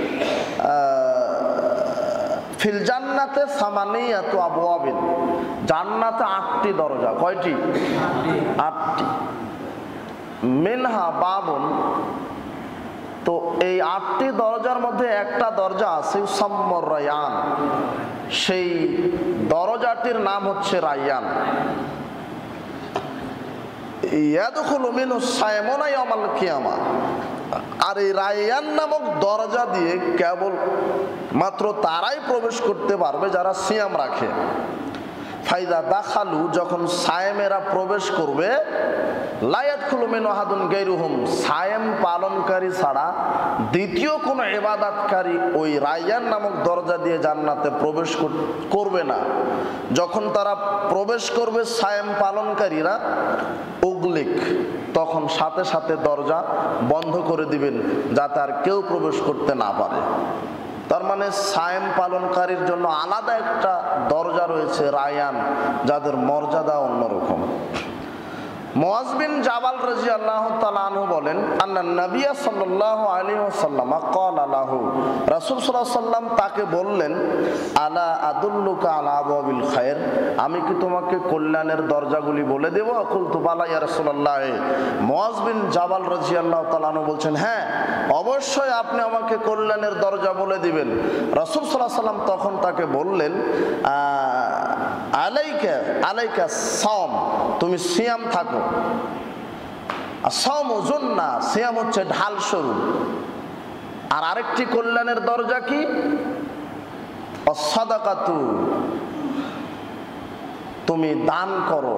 ফিল জান্নাতে সামানিয়াতু আবওয়াবিন, জান্নাতে 8টি দরজা। কয়টি? 8টি। মিনহা বাবুন, তো এই 8টি দরজার মধ্যে একটা দরজা আছে সাম্মুর রায়ান, সেই দরজাটির নাম হচ্ছে রায়ান। ইয়াদখুলু মিনহু সায়মুনা ইয়াওমাল কিয়ামা, আর এই রায়ান নামক দরজা দিয়ে কেবল মাত্র তারাই প্রবেশ করতে পারবে যারা সিয়াম রাখে। ফাইদা দাখালু, যখন সায়েমেরা প্রবেশ করবে, লা ইয়াদখুলু মিনহু আহাদুন গায়রুহুম, সায়েম পালনকারী ছাড়া দ্বিতীয় কোনো ইবাদতকারী ওই রায়ান নামক দরজা দিয়ে জান্নাতে প্রবেশ করবে না। যখন তারা প্রবেশ করবে সায়েম পালনকারীরা, উগলিক, তখন সাথে সাথে দরজা বন্ধ করে দিবেন যাতে আর কেউ প্রবেশ করতে না পারে। তার মানে সায়েম পালনকারীর জন্য আলাদা একটা দরজা রয়েছে রায়ান, যাদের মর্যাদা অন্যরকম। মুআজ বিন জাবাল রাদিয়াল্লাহু তাআলা আনহু বলেন, আন্না নবী সাল্লাল্লাহু আলাইহি ওয়াসাল্লাম ক্বালা লাহু, রাসূল সাল্লাল্লাহু আলাইহি ওয়াসাল্লাম তাকে বললেন, আলা আদুল্লুকা আলা আবওয়াবিল খায়র, আমি কি তোমাকে কল্যাণের দরজাগুলি বলে দেব? কুলতু বালা ইয়া রাসূলুল্লাহ। মুআজ বিন জাবাল রাদিয়াল্লাহু তাআলা আনহু বলছেন, হ্যাঁ অবশ্যই আপনি আমাকে কল্যাণের দরজা বলে দিবেন। রাসূল সাল্লাল্লাহু আলাইহি ওয়াসাল্লাম তখন তাকে বললেন, আলাইকা আলাইকা সাওম, তুমি সিয়াম থাকো। সাওমু জুন্না, সিয়াম হচ্ছে ঢাল স্বরূপ। আর আরেকটি কল্যাণের দরজা কি? সাদাকাতু, তুমি দান করো।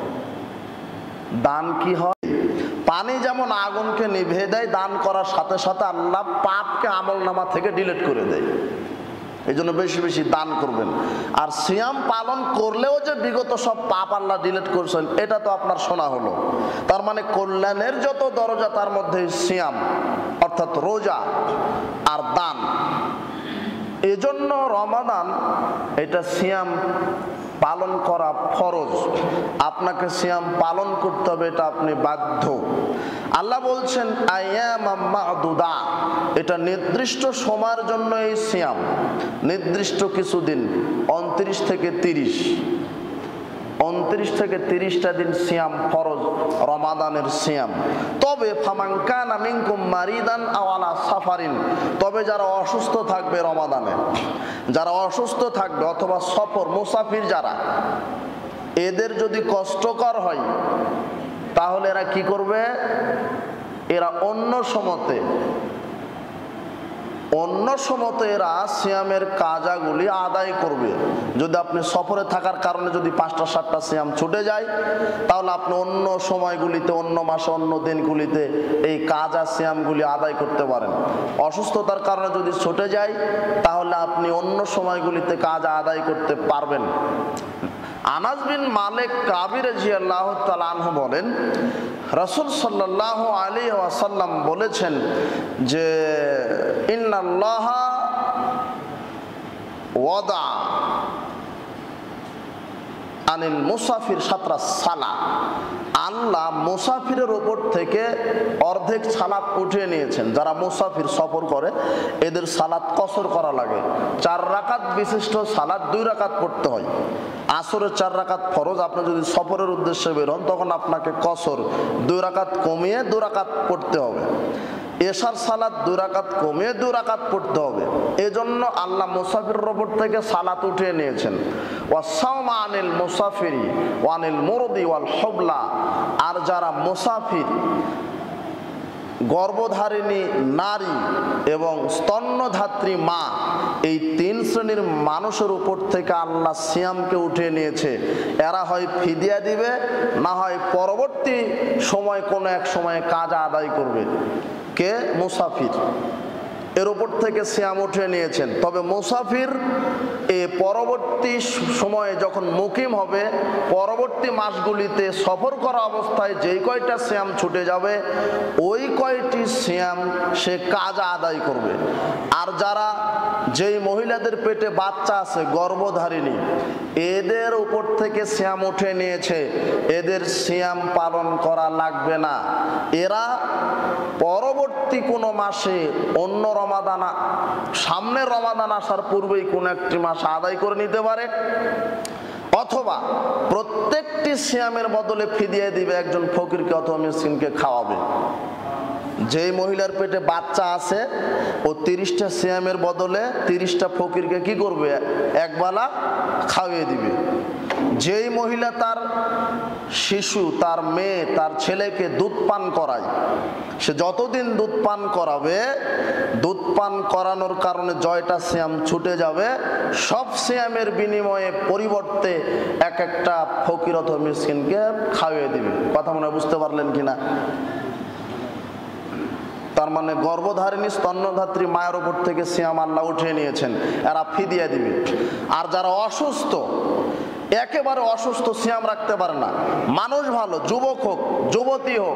দান কি হয়? পানি যেমন আগুনকে নিভিয়ে দেয়, দান করার সাথে সাথে আল্লাহ পাপকে আমলনামা থেকে ডিলিট করে দেয়। এই জন্য বেশি বেশি দান করবেন। আর সিয়াম পালন করলেও যে বিগত সব পাপ আল্লাহ ডিলিট করছেন, এটা তো আপনার শোনা হলো। তার মানে কল্যাণের যত দরজা তার মধ্যে সিয়াম অর্থাৎ রোজা আর দান। এজন্য রমাদান এটা সিয়াম পালন করা ফরজ, আপনাকে সিয়াম পালন করতে হবে, এটা আপনি বাধ্য। আল্লাহ বলছেন আইয়ামাম মা'দুদা, এটা নির্দিষ্ট সময়ের জন্য এই সিয়াম, নির্দিষ্ট কিছুদিন 29 থেকে 30টা দিন সিয়াম ফরজ, রমাদানের সিয়াম। তবে ফামান কানা মিনকুম মারিদান আও আলা সাফারিন, তবে যারা অসুস্থ থাকবে রমাদানে, যারা অসুস্থ থাকবে অথবা সফর মুসাফির যারা, এদের যদি কষ্টকর হয় তাহলে এরা কি করবে? এরা অন্য সময়তে এরা সিয়ামের কাজাগুলি আদায় করবে। যদি আপনি সফরে থাকার কারণে যদি 5টা 7টা সিয়াম ছুটে যায়, তাহলে আপনি অন্য সময়গুলিতে, অন্য মাসে, অন্য দিনগুলিতে এই কাজা সিয়ামগুলি আদায় করতে পারেন। অসুস্থতার কারণে যদি ছুটে যায়, তাহলে আপনি অন্য সময়গুলিতে কাজা আদায় করতে পারবেন। আনাস বিন মালিক কাবি রাদিয়াল্লাহু তাআলা আনহু বলেন, রাসূল সাল্লাল্লাহু আলাইহি ওয়াসাল্লাম বলেছেন যে ইন্নাল্লাহা ওয়াদা আনিল মুসাফির সাতরা সালা, আল্লাহ মুসাফিরের উপর থেকে অর্ধেক সালাত উঠিয়ে নিয়েছেন। যারা মুসাফির সফর করে এদের সালাত কসর করা লাগে। 4 রাকাত বিশিষ্ট সালাত 2 রাকাত পড়তে হয়। আসরের 4 রাকাত ফরজ, আপনি যদি সফরের উদ্দেশ্যে বের হন তখন আপনাকে কসর 2 রাকাত কমিয়ে 2 রাকাত পড়তে হবে। এশার সালাত 2 রাকাত কমিয়ে 2 রাকাত পড়তে হবে। এজন্য আল্লাহ মুসাফিরের উপর থেকে সালাত উঠিয়ে নিয়েছেন। ওয়াসাওমা আনিল মুসাফিরি ওয়ানিল মুরদি ওয়াল হুবলা, আর যারা মুসাফির, গর্ভধারিণী নারী এবং স্তন্যধাত্রী মা, এই 3 শ্রেণীর মানুষের উপর থেকে আল্লাহ সিয়ামকে উঠিয়ে নিয়েছে। এরা হয় ফিদিয়া দিবে, না হয় পরবর্তী সময় কোনো এক সময়ে কাজা আদায় করবে। কে? মুসাফির। এর উপর থেকে সিয়াম উঠিয়ে নিয়েছেন। তবে মুসাফির পরবর্তী সময়ে যখন মুকিম হবে, পরবর্তী মাসগুলিতে সফর করা অবস্থায় যেই কয়টা সিয়াম ছুটে যাবে, ওই কয়টি সিয়াম সে কাজা আদায় করবে। আর যারা, যেই মহিলাদের পেটে বাচ্চা আছে, গর্ভধারিণী, এদের উপর থেকে সিয়াম উঠে নিয়েছে, এদের সিয়াম পালন করা লাগবে না। এরা পরবর্তী কোনো মাসে, অন্য রমাদান, সামনের রমাদান আসার পূর্বেই কোন একটি মাস আদায় করে নিতে পারে, অথবা প্রত্যেকটি সিয়ামের বদলে ফিদিয়া দিবে, একজন ফকিরকে অথবা মিসকিনকে খাওয়াবে। যেই মহিলার পেটে বাচ্চা আছে, ও 30টা সিয়ামের বদলে 30টা ফকিরকে কি করবে? একবেলা খাওয়িয়ে দিবে। যেই মহিলা তার শিশু, তার মেয়ে, তার ছেলেকে দুধ পান করায়, সে যতদিন দুধ পান করাবে, দুধ পান করানোর কারণে জয়টা সিয়াম ছুটে যাবে, সব সিয়ামের বিনিময়ে পরিবর্তে এক একটা ফকির অথবা মিসকিনকে খাওয়িয়ে দিবে। কথা মনে বুঝতে পারলেন কিনা? তার মানে গর্ভধারিণী স্তন্যধাত্রী মায়ের উপর থেকে সিয়াম আল্লাহ উঠিয়ে নিয়েছেন, এরা ফিদিয়া দিবে। আর যারা অসুস্থ, একেবারে অসুস্থ, সিয়াম রাখতে পারে না, মানুষ ভালো, যুবক হোক, যুবতী হোক,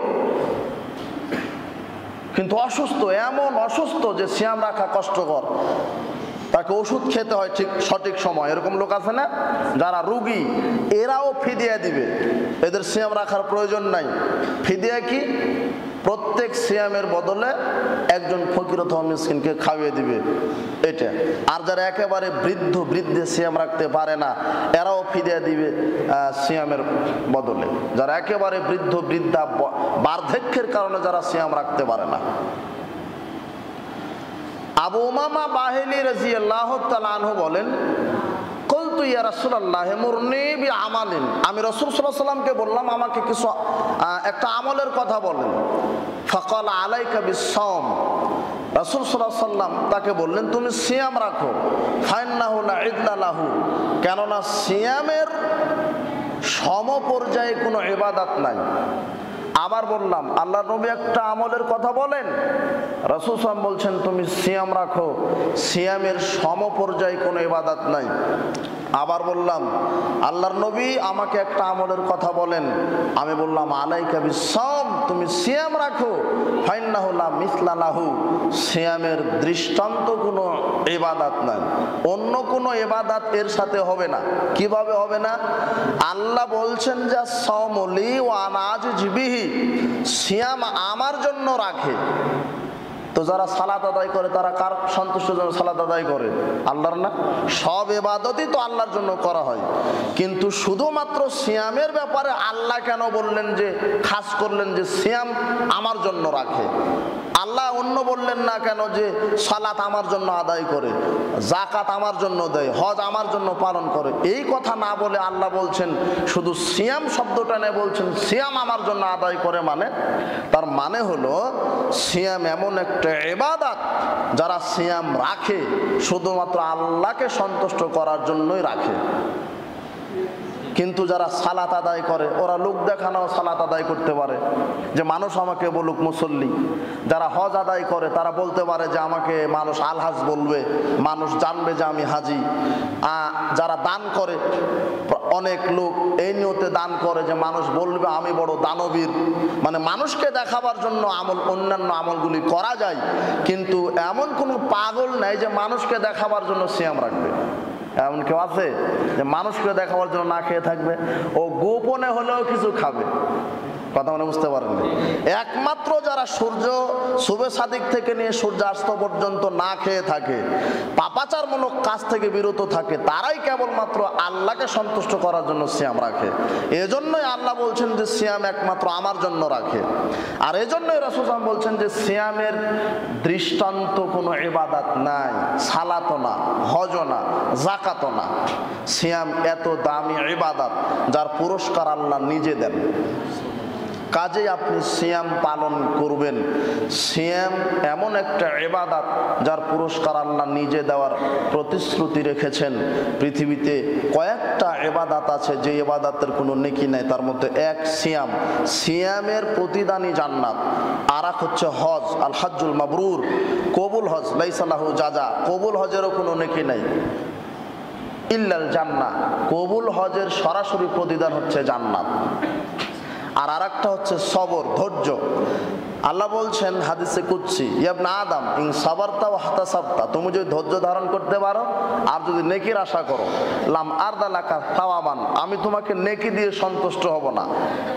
কিন্তু অসুস্থ, এমন অসুস্থ যে সিয়াম রাখা কষ্টকর, তাকে ওষুধ খেতে হয় ঠিক সঠিক সময়, এরকম লোক আছে না যারা রুগী, এরাও ফিদিয়া দিবে, এদের সিয়াম রাখার প্রয়োজন নাই। ফিদিয়া কি? প্রত্যেক সিয়ামের বদলে একজন ফকির অথবা মিসকিনকে খাইয়ে দিবে, এটা। আর যারা একেবারে বৃদ্ধে সিয়াম রাখতে পারে না, এরাও ফিদিয়া দিবে সিয়ামের বদলে, যারা একেবারে বৃদ্ধা বার্ধক্যের কারণে যারা সিয়াম রাখতে পারে না। আবু উমামা বাহিনী রাদিয়াল্লাহু তাআলা আনহু বলেন, কুলতু ইয়া রাসূলুল্লাহ মুরনি বিআমালিন, আমি রাসূল সাল্লাল্লাহু আলাইহি ওয়াসাল্লামকে বললাম আমাকে কিছু একটা আমলের কথা বলেন। ফাকাল আলাইকা বিস-সাওম, রাসূল সাল্লাল্লাহু আলাইহি ওয়াসাল্লাম তাকে বললেন তুমি সিয়াম রাখো, ফাইন্নাহু লা ইদলা লাহু, কেননা সিয়ামের সমপর্যায়ে কোনো ইবাদত নাই। আবার বললাম আল্লাহর নবী একটা আমলের কথা বলেন, রাসূল সাল্লাল্লাহু আলাইহি ওয়াসাল্লাম বলছেন তুমি সিয়াম রাখো, সিয়ামের সমপর্যায়ে কোনো ইবাদত নাই। আবার বললাম আল্লাহর নবী আমাকে একটা আমলের কথা বলেন, আমি বললাম আলাইকা বিস-সাওম, তুমি সিয়াম রাখো, ফাইন্নাহু লা মিসলা লাহু, সিয়ামের দৃষ্টান্ত কোনো ইবাদত নাই, অন্য কোনো ইবাদত এর সাথে হবে না। কিভাবে হবে না? আল্লাহ বলছেন যে সাওমু লি ওয়া আনা আজজি বিহি, সিয়াম আমার জন্য রাখে। তো যারা সালাত আদায় করে তারা কার সন্তুষ্টের জন্য সালাত আদায় করে? আল্লাহর না? সব ইবাদতই তো আল্লাহর জন্য করা হয়, কিন্তু শুধুমাত্র সিয়ামের ব্যাপারে আল্লাহ কেন বললেন যে খাস করলেন যে সিয়াম আমার জন্য রাখে? আল্লাহ অন্য বললেন না কেন যে সালাত আমার জন্য আদায় করে, যাকাত আমার জন্য দেয়, হজ আমার জন্য পালন করে? এই কথা না বলে আল্লাহ বলছেন শুধু সিয়াম শব্দটা নিয়ে বলছেন সিয়াম আমার জন্য আদায় করে, মানে তার মানে হলো সিয়াম এমন একটা ইবাদত যারা সিয়াম রাখে শুধুমাত্র আল্লাহকে সন্তুষ্ট করার জন্যই রাখে। কিন্তু যারা সালাত আদায় করে ওরা লোক দেখানো সালাত আদায় করতে পারে, যে মানুষ আমাকে বলুক মুসল্লি। যারা হজ আদায় করে তারা বলতে পারে যে আমাকে মানুষ আলহাজ বলবে, মানুষ জানবে যে আমি হাজি। যারা দান করে, অনেক লোক এই নিয়তে দান করে যে মানুষ বলবে আমি বড় দানবীর, মানে মানুষকে দেখাবার জন্য আমল, অন্যান্য আমলগুলি করা যায়, কিন্তু এমন কোনো পাগল নাই যে মানুষকে দেখাবার জন্য সিয়াম রাখবে। এমন কেউ আছে যে মানুষকে দেখাবার জন্য না খেয়ে থাকবে? ও গোপনে হলেও কিছু খাবে। কথা মানে বুঝতে পারেন? একমাত্র যারা সূর্য শুভে সাদিক থেকে নিয়ে সূর্যাস্ত পর্যন্ত না খেয়ে থাকে, পাপাচারমূলক কাজ থেকে বিরত থাকে, তারাই কেবলমাত্র আল্লাহকে সন্তুষ্ট করার জন্য সিয়াম রাখে। এজন্যই আল্লাহ বলছেন যে সিয়াম একমাত্র আমার জন্য রাখে। আর এজন্যই রাসূল সাল্লাল্লাহু আলাইহি ওয়াসাল্লাম বলছেন যে সিয়ামের দৃষ্টান্ত কোনো ইবাদত নাই, সালাতও না, হজও না, যাকাতও না। সিয়াম এত দামি ইবাদত যার পুরস্কার আল্লাহ নিজে দেন। কাজেই আপনি সিয়াম পালন করবেন। সিয়াম এমন একটা ইবাদত যার পুরস্কার আল্লাহ নিজে দেওয়ার প্রতিশ্রুতি রেখেছেন। পৃথিবীতে কয়েকটা ইবাদত আছে যে ইবাদতের কোনো নেকি নাই, তার মধ্যে এক সিয়াম। সিয়ামের প্রতিদানই জান্নাত। আর এক হচ্ছে হজ, আল হজ্জুল মাবরুর, কবুল হজ, লাইসা লাহু জাযা, কবুল হজেরও কোনো নেকি নাই, ইল্লাল জান্নাহ, কবুল হজের সরাসরি প্রতিদান হচ্ছে জান্নাত। আর আরেকটা হচ্ছে সবর, ধৈর্য। আল্লাহ বলছেন হাদিসে কুদসি, ইয়া ইবনে আদম ইন সাবারতা ওয়া ইহতাসাবতা, তুমি যদি ধৈর্য ধারণ করতে পারো আর যদি নেকির আশা করো, লাম আরদা লাকা সাওয়াবান, আমি তোমাকে নেকি দিয়ে সন্তুষ্ট হব না।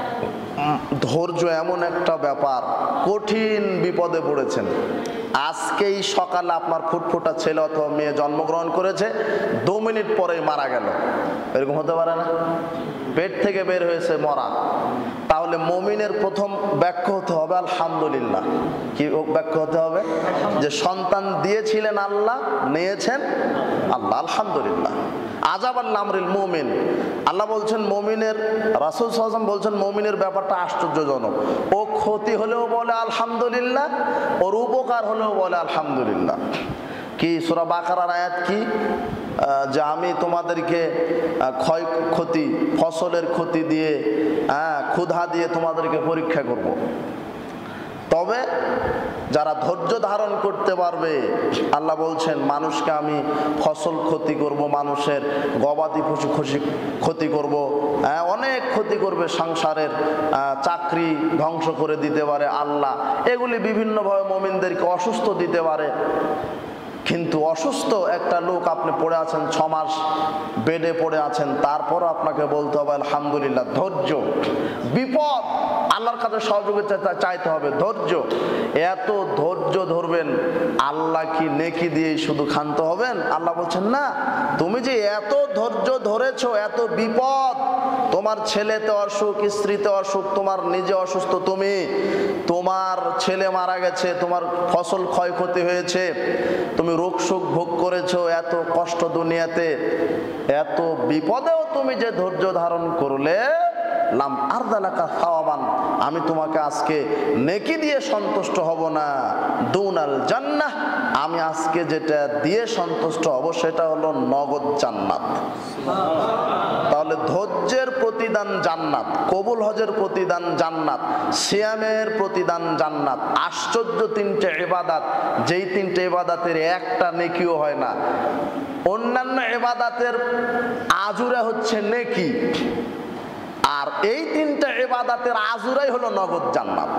ধৈর্য এমন একটা ব্যাপার, কঠিন বিপদে পড়েছেন। আজকেই সকালে আপনার ফুটফুটা ছেলে অথবা মেয়ে জন্মগ্রহণ করেছে, 2 মিনিট পরেই মারা গেল, এরকম হতে পারে না? পেট থেকে বের হয়েছে মরা। তাহলে মুমিনের প্রথম ব্যাখ্যা হতে হবে আলহামদুলিল্লাহ। কি ব্যাখ্যা হতে হবে? যে সন্তান দিয়েছিলেন আল্লাহ, নিয়েছেন আল্লাহ, আলহামদুলিল্লাহ। আজাবাল আমরিল মুমিন, আল্লাহ বলছেন মুমিনের, রাসূল সাল্লাল্লাহু আলাইহি ওয়াসাল্লাম বলছেন মুমিনের ব্যাপারটা আশ্চর্যজনক। ও ক্ষতি হলেও বলে আলহামদুলিল্লাহ, ওর উপকার হলেও বলে আলহামদুলিল্লাহ। কি সূরা বাকারার আয়াত কি? যে আমি তোমাদেরকে ক্ষয়ক্ষতি, ফসলের ক্ষতি দিয়ে, ক্ষুধা দিয়ে তোমাদেরকে পরীক্ষা করব। তবে যারা ধৈর্য ধারণ করতে পারবে, আল্লাহ বলছেন মানুষকে আমি ফসল ক্ষতি করব, মানুষের গবাদি পশু ক্ষতি করব, অনেক ক্ষতি করবে, সংসারের চাকরি ধ্বংস করে দিতে পারে আল্লাহ, এগুলি বিভিন্নভাবে মুমিনদেরকে অসুস্থ দিতে পারে। কিন্তু অসুস্থ একটা লোক, আপনি পড়ে আছেন 6 মাস বেডে পড়ে আছেন, তারপর আপনাকে বলতে হবে আলহামদুলিল্লাহ। ধৈর্য, বিপদ আল্লাহর কাছে সহযোগিতা চাইতে হবে, ধৈর্য। এত ধৈর্য ধরবেন, আল্লাহ কি নেকি দিয়ে শুধু ক্ষান্ত হবেন? আল্লাহ বলছেন না, তুমি যে এত ধৈর্য ধরেছো, এত বিপদ, তোমার ছেলেতে অসুখ, স্ত্রীতে অসুখ, তোমার নিজে অসুস্থ, তোমার ছেলে মারা গেছে, তোমার ফসল ক্ষয়ক্ষতি হয়েছে, তুমি রোগ সুখ ভোগ করেছো, এত কষ্ট দুনিয়াতে, এত বিপদেও তুমি যে ধৈর্য ধারণ করলে, লাম আরদালাকা সাওয়াবান, আমি তোমাকে আজকে নেকি দিয়ে সন্তুষ্ট হব না, দুনাল জান্নাহ, আমি আজকে যেটা দিয়ে সন্তুষ্ট হব সেটা হলো নগদ জান্নাত। তাহলে ধৈর্যের প্রতিদান জান্নাত, কবুল হজের প্রতিদান জান্নাত, সিয়ামের প্রতিদান জান্নাত। আশ্চর্য 3টে ইবাদত, যেই 3টে ইবাদতের একটা নেকিও হয় না। অন্যান্য ইবাদতের আজুরা হচ্ছে নেকি, আর এই 3টে ইবাদতের আজুরাই হলো নগদ জান্নাত।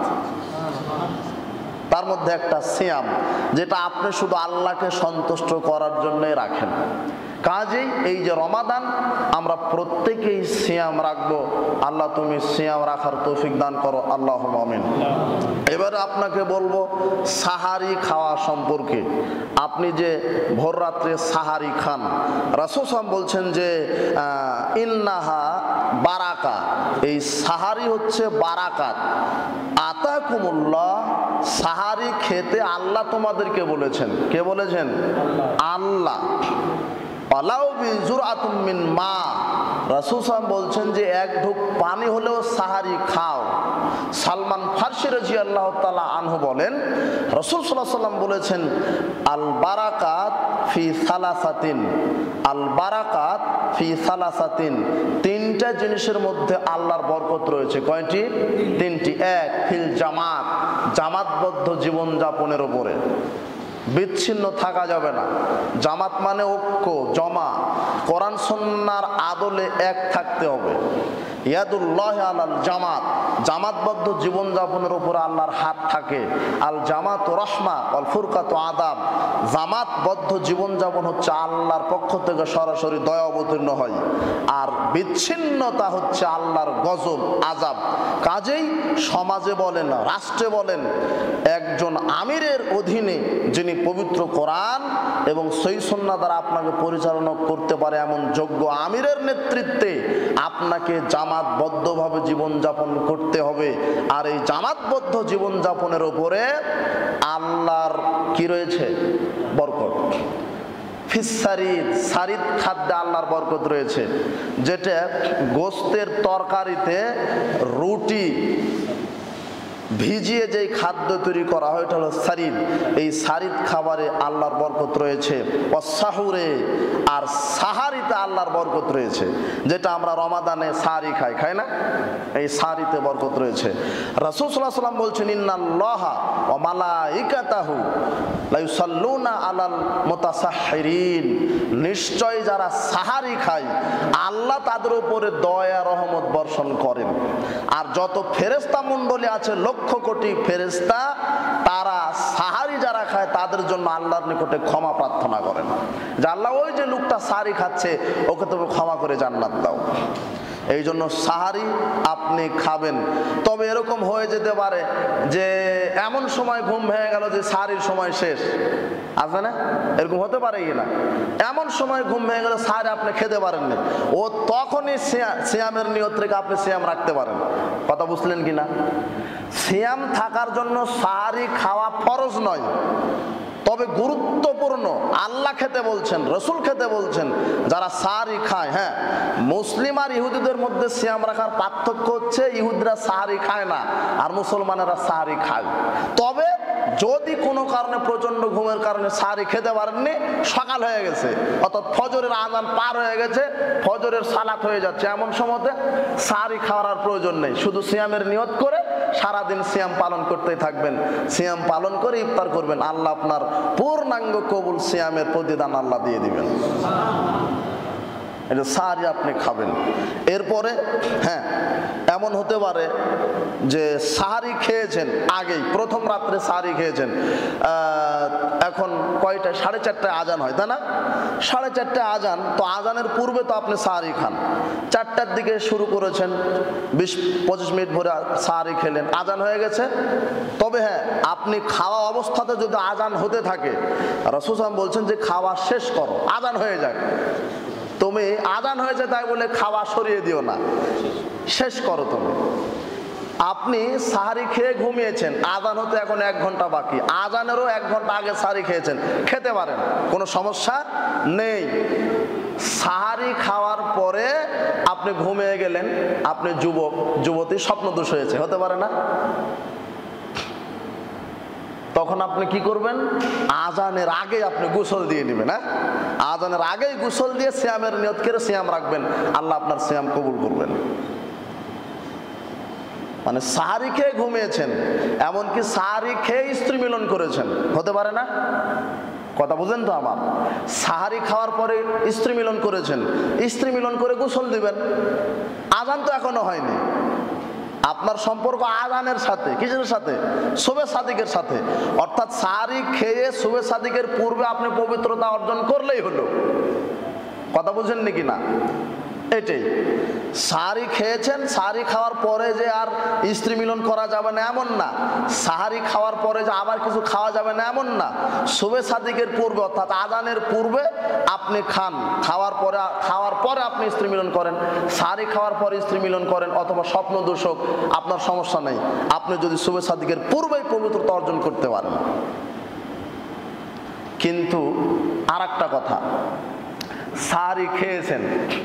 তার মধ্যে একটা সিয়াম, যেটা আপনি শুধু আল্লাহকে সন্তুষ্ট করার জন্যই রাখেন। কাজেই এই যে রমাদান, আমরা প্রত্যেকেই সিয়াম রাখবো। আল্লাহ তুমি সিয়াম রাখার তৌফিক দান করো, আল্লাহুম্মা আমিন। এবারে আপনাকে বলবো সাহারি খাওয়া সম্পর্কে। আপনি যে ভোর রাত্রে সাহারি খান, রাসূল সাল্লাল্লাহু বলছেন যে ইন্নাহা বারাকা, এই সাহারি হচ্ছে বারাকাত। আতাকুমুল্লাহ, সাহারি খেতে আল্লাহ তোমাদেরকে বলেছেন। কে বলেছেন? আল্লাহ। মা, রাসূল সাল্লাল্লাহু বলছেন যে 1 ঢুক পানি হলেও সাহারি খাও। সালমান ফারসি রাদিয়াল্লাহু তাআলা আনহু বলেন, রাসূল সাল্লাল্লাহু আলাইহি ওয়াসাল্লাম বলেছেন, আল বারাকাত ফি সালাসাতিন, আল বারাকাত ফি সালাসাতিন, 3টা জিনিসের মধ্যে আল্লাহর বরকত রয়েছে। কয়টি? 3টি। 1 ফিল জামাত, জামাতবদ্ধ জীবন যাপনের উপরে বিচ্ছিন্ন থাকা যাবে না। জামাত মানে ঐক্য, জমা, কোরআন সুন্নাহর আদলে এক থাকতে হবে। ইয়াদুল্লাহ আলাল জামাত, জামাতবদ্ধ জীবনযাপনের উপরে আল্লাহর হাত থাকে। আল জামাত রহমা ওয়াল ফুরকাতু আযাব, জামাতবদ্ধ জীবনযাপন হচ্ছে আল্লাহর পক্ষ থেকে সরাসরি দয়া অবতীর্ণ হয়, আর বিচ্ছিন্নতা হচ্ছে আল্লাহর গজব, আযাব। কাজেই সমাজে বলেন, রাষ্ট্রে বলেন, একজন আমিরের অধীনে যিনি পবিত্র কোরআন এবং সহিহ সুন্নাহ দ্বারা আপনাকে পরিচালনা করতে পারে, এমন যোগ্য আমিরের নেতৃত্বে আপনাকে জামাতবদ্ধভাবে জীবনযাপন করতে হবে। আর এই জামাতবদ্ধ জীবনযাপনের উপরে আল্লাহর কি রয়েছে? বরকত। ফিসারিদ, সারিদ খাদ্যে আল্লাহর বরকত রয়েছে, যেটা গোস্তের তরকারিতে রুটি ভিজিয়ে যেই খাদ্য তৈরি করা হয়, এটা হলো সারিদ। এই সারিদ খাবারে আল্লাহর বরকত রয়েছে। সাহুরে, আর সাহারিতে আল্লাহর বরকত রয়েছে, যেটা আমরা রমাদানে সাহারি খাই না, এই সাহারিতে বরকত রয়েছে। রাসূল সাল্লাল্লাহু আলাইহি ওয়াসাল্লাম বলছেন, ইন্নাল্লাহা ওয়া মালাইকাতাহু লা ইউসাল্লুনা আলাল মুতাসাহহিরিন, নিশ্চয় যারা সাহারি খায় আল্লাহ তাদের উপরে দয়া রহমত বর্ষণ করেন। আর যত ফেরেশতা মণ্ডলী আছে, লক্ষ কোটি ফেরেশতা, তারা সাহারি যারা খায় তাদের জন্য আল্লাহর নিকটে ক্ষমা প্রার্থনা করেন, যে আল্লাহ ওই যে লোকটা সাহারি খাচ্ছে, ওকে তুমি ক্ষমা করে জান্নাত দাও। এই জন্য সাহারি আপনি খাবেন। তবে এরকম হয়ে যেতে পারে যে এমন সময় ঘুম ভেঙে গেল যে সাহারির সময় শেষ, আছে না? এরকম হতে পারে কি না? এমন সময় ঘুম ভেঙে গেল, সাহারি আপনি খেতে পারেননি, ও তখনই সিয়ামের নিয়ত রেখে আপনি সিয়াম রাখতে পারেন। কথা বুঝলেন কিনা? সিয়াম থাকার জন্য সাহারি খাওয়া ফরজ নয়, তবে গুরুত্বপূর্ণ। আল্লাহ খেতে বলছেন, রসুল খেতে বলছেন। যারা সাহারি খায়, হ্যাঁ, মুসলিম আর ইহুদিদের মধ্যে সিয়াম রাখার পার্থক্য হচ্ছে, ইহুদিরা সাহারি খায় না আর মুসলমানেরা সাহারি খায়। তবে যদি কোনো কারণে, প্রচন্ড ঘুমের কারণে সাহারি খেতে পারেননি, সকাল হয়ে গেছে, অর্থাৎ ফজরের আযান পার হয়ে গেছে, ফজরের সালাত হয়ে যাচ্ছে, এমন সময়তে সাহারি খাওয়ার আর প্রয়োজন নেই। শুধু সিয়ামের নিয়ত করে সারাদিন সিয়াম পালন করতেই থাকবেন। সিয়াম পালন করে ইফতার করবেন, আল্লাহ আপনার পূর্ণাঙ্গ কবুল সিয়ামের প্রতিদান আল্লাহ দিয়ে দিবেন। এটা সাহারি আপনি খাবেন। এরপরে হ্যাঁ, এমন হতে পারে যে সাহারি খেয়েছেন আগেই, প্রথম রাত্রে সাহারি খেয়েছেন, এখন কয়টায়? 4:30টায় আজান হয়, তাই না? 4:30টায় আজান, তো আজানের পূর্বে তো আপনি সাহারি খান। 4টার দিকে শুরু করেছেন, 20-25 মিনিট ভরে সাহারি খেলেন, আজান হয়ে গেছে। তবে হ্যাঁ, আপনি খাওয়া অবস্থাতে যদি আজান হতে থাকে, রাসূল সাল্লাল্লাহু আলাইহি ওয়াসাল্লাম বলছেন যে খাওয়া শেষ করো, আজান হয়ে যাক। তুমি আজান হয়েছে তাই বলে খাওয়া সরিয়ে দিও না, শেষ করো তুমি। আপনি সাহারি খেয়ে ঘুমিয়েছেন, আজান হতে এখন 1 ঘন্টা বাকি, আজানেরও 1 ঘন্টা আগে সাহারি খেয়েছেন, খেতে পারেন, কোনো সমস্যা নেই। সাহারি খাওয়ার পরে আপনি ঘুমিয়ে গেলেন, আপনি যুবক যুবতী, স্বপ্নদোষ হয়েছে, হতে পারে না? তখন আপনি কি করবেন? আজানের আগে আপনি গোসল দিয়ে নেবেন। হ্যাঁ, আজানের আগেই গোসল দিয়ে সিয়ামের নিয়ত করে সিয়াম রাখবেন, আল্লাহ আপনার সিয়াম কবুল করবেন। মানে সাহারি খেয়ে ঘুমিয়েছেন, এমনকি সাহারি খেয়ে স্ত্রী মিলন করেছেন, হতে পারে না? কথা বুঝেন তো আমার? সাহারি খাওয়ার পরে স্ত্রী মিলন করেছেন, স্ত্রী মিলন করে গোসল দিবেন, আজান তো এখনো হয়নি। আপনার সম্পর্ক আজানের সাথে, কিসের সাথে? শুবে সাদিকের সাথে। অর্থাৎ সাহারি খেয়ে শুবে সাদিকের পূর্বে আপনি পবিত্রতা অর্জন করলেই হলো। কথা বুঝেন নাকি না? এটাই, সাহারি খেয়েছেন, সাহারি খাওয়ার পরে যে আর স্ত্রী মিলন করা যাবে না এমন না, সাহারি খাওয়ার পরে যে আবার কিছু খাওয়া যাবে না এমন না। শুবে সাদিকের পূর্বে অর্থাৎ আজানের পূর্বে আপনি খান, খাওয়ার পরে আপনি স্ত্রী মিলন করেন, সাহারি খাওয়ার পরে স্ত্রী মিলন করেন, অথবা স্বপ্ন দোষক, আপনার সমস্যা নেই, আপনি যদি শুবে সাদিকের পূর্বেই পবিত্রতা অর্জন করতে পারেন। কিন্তু আর একটা কথা, সাহারি খেয়েছেন,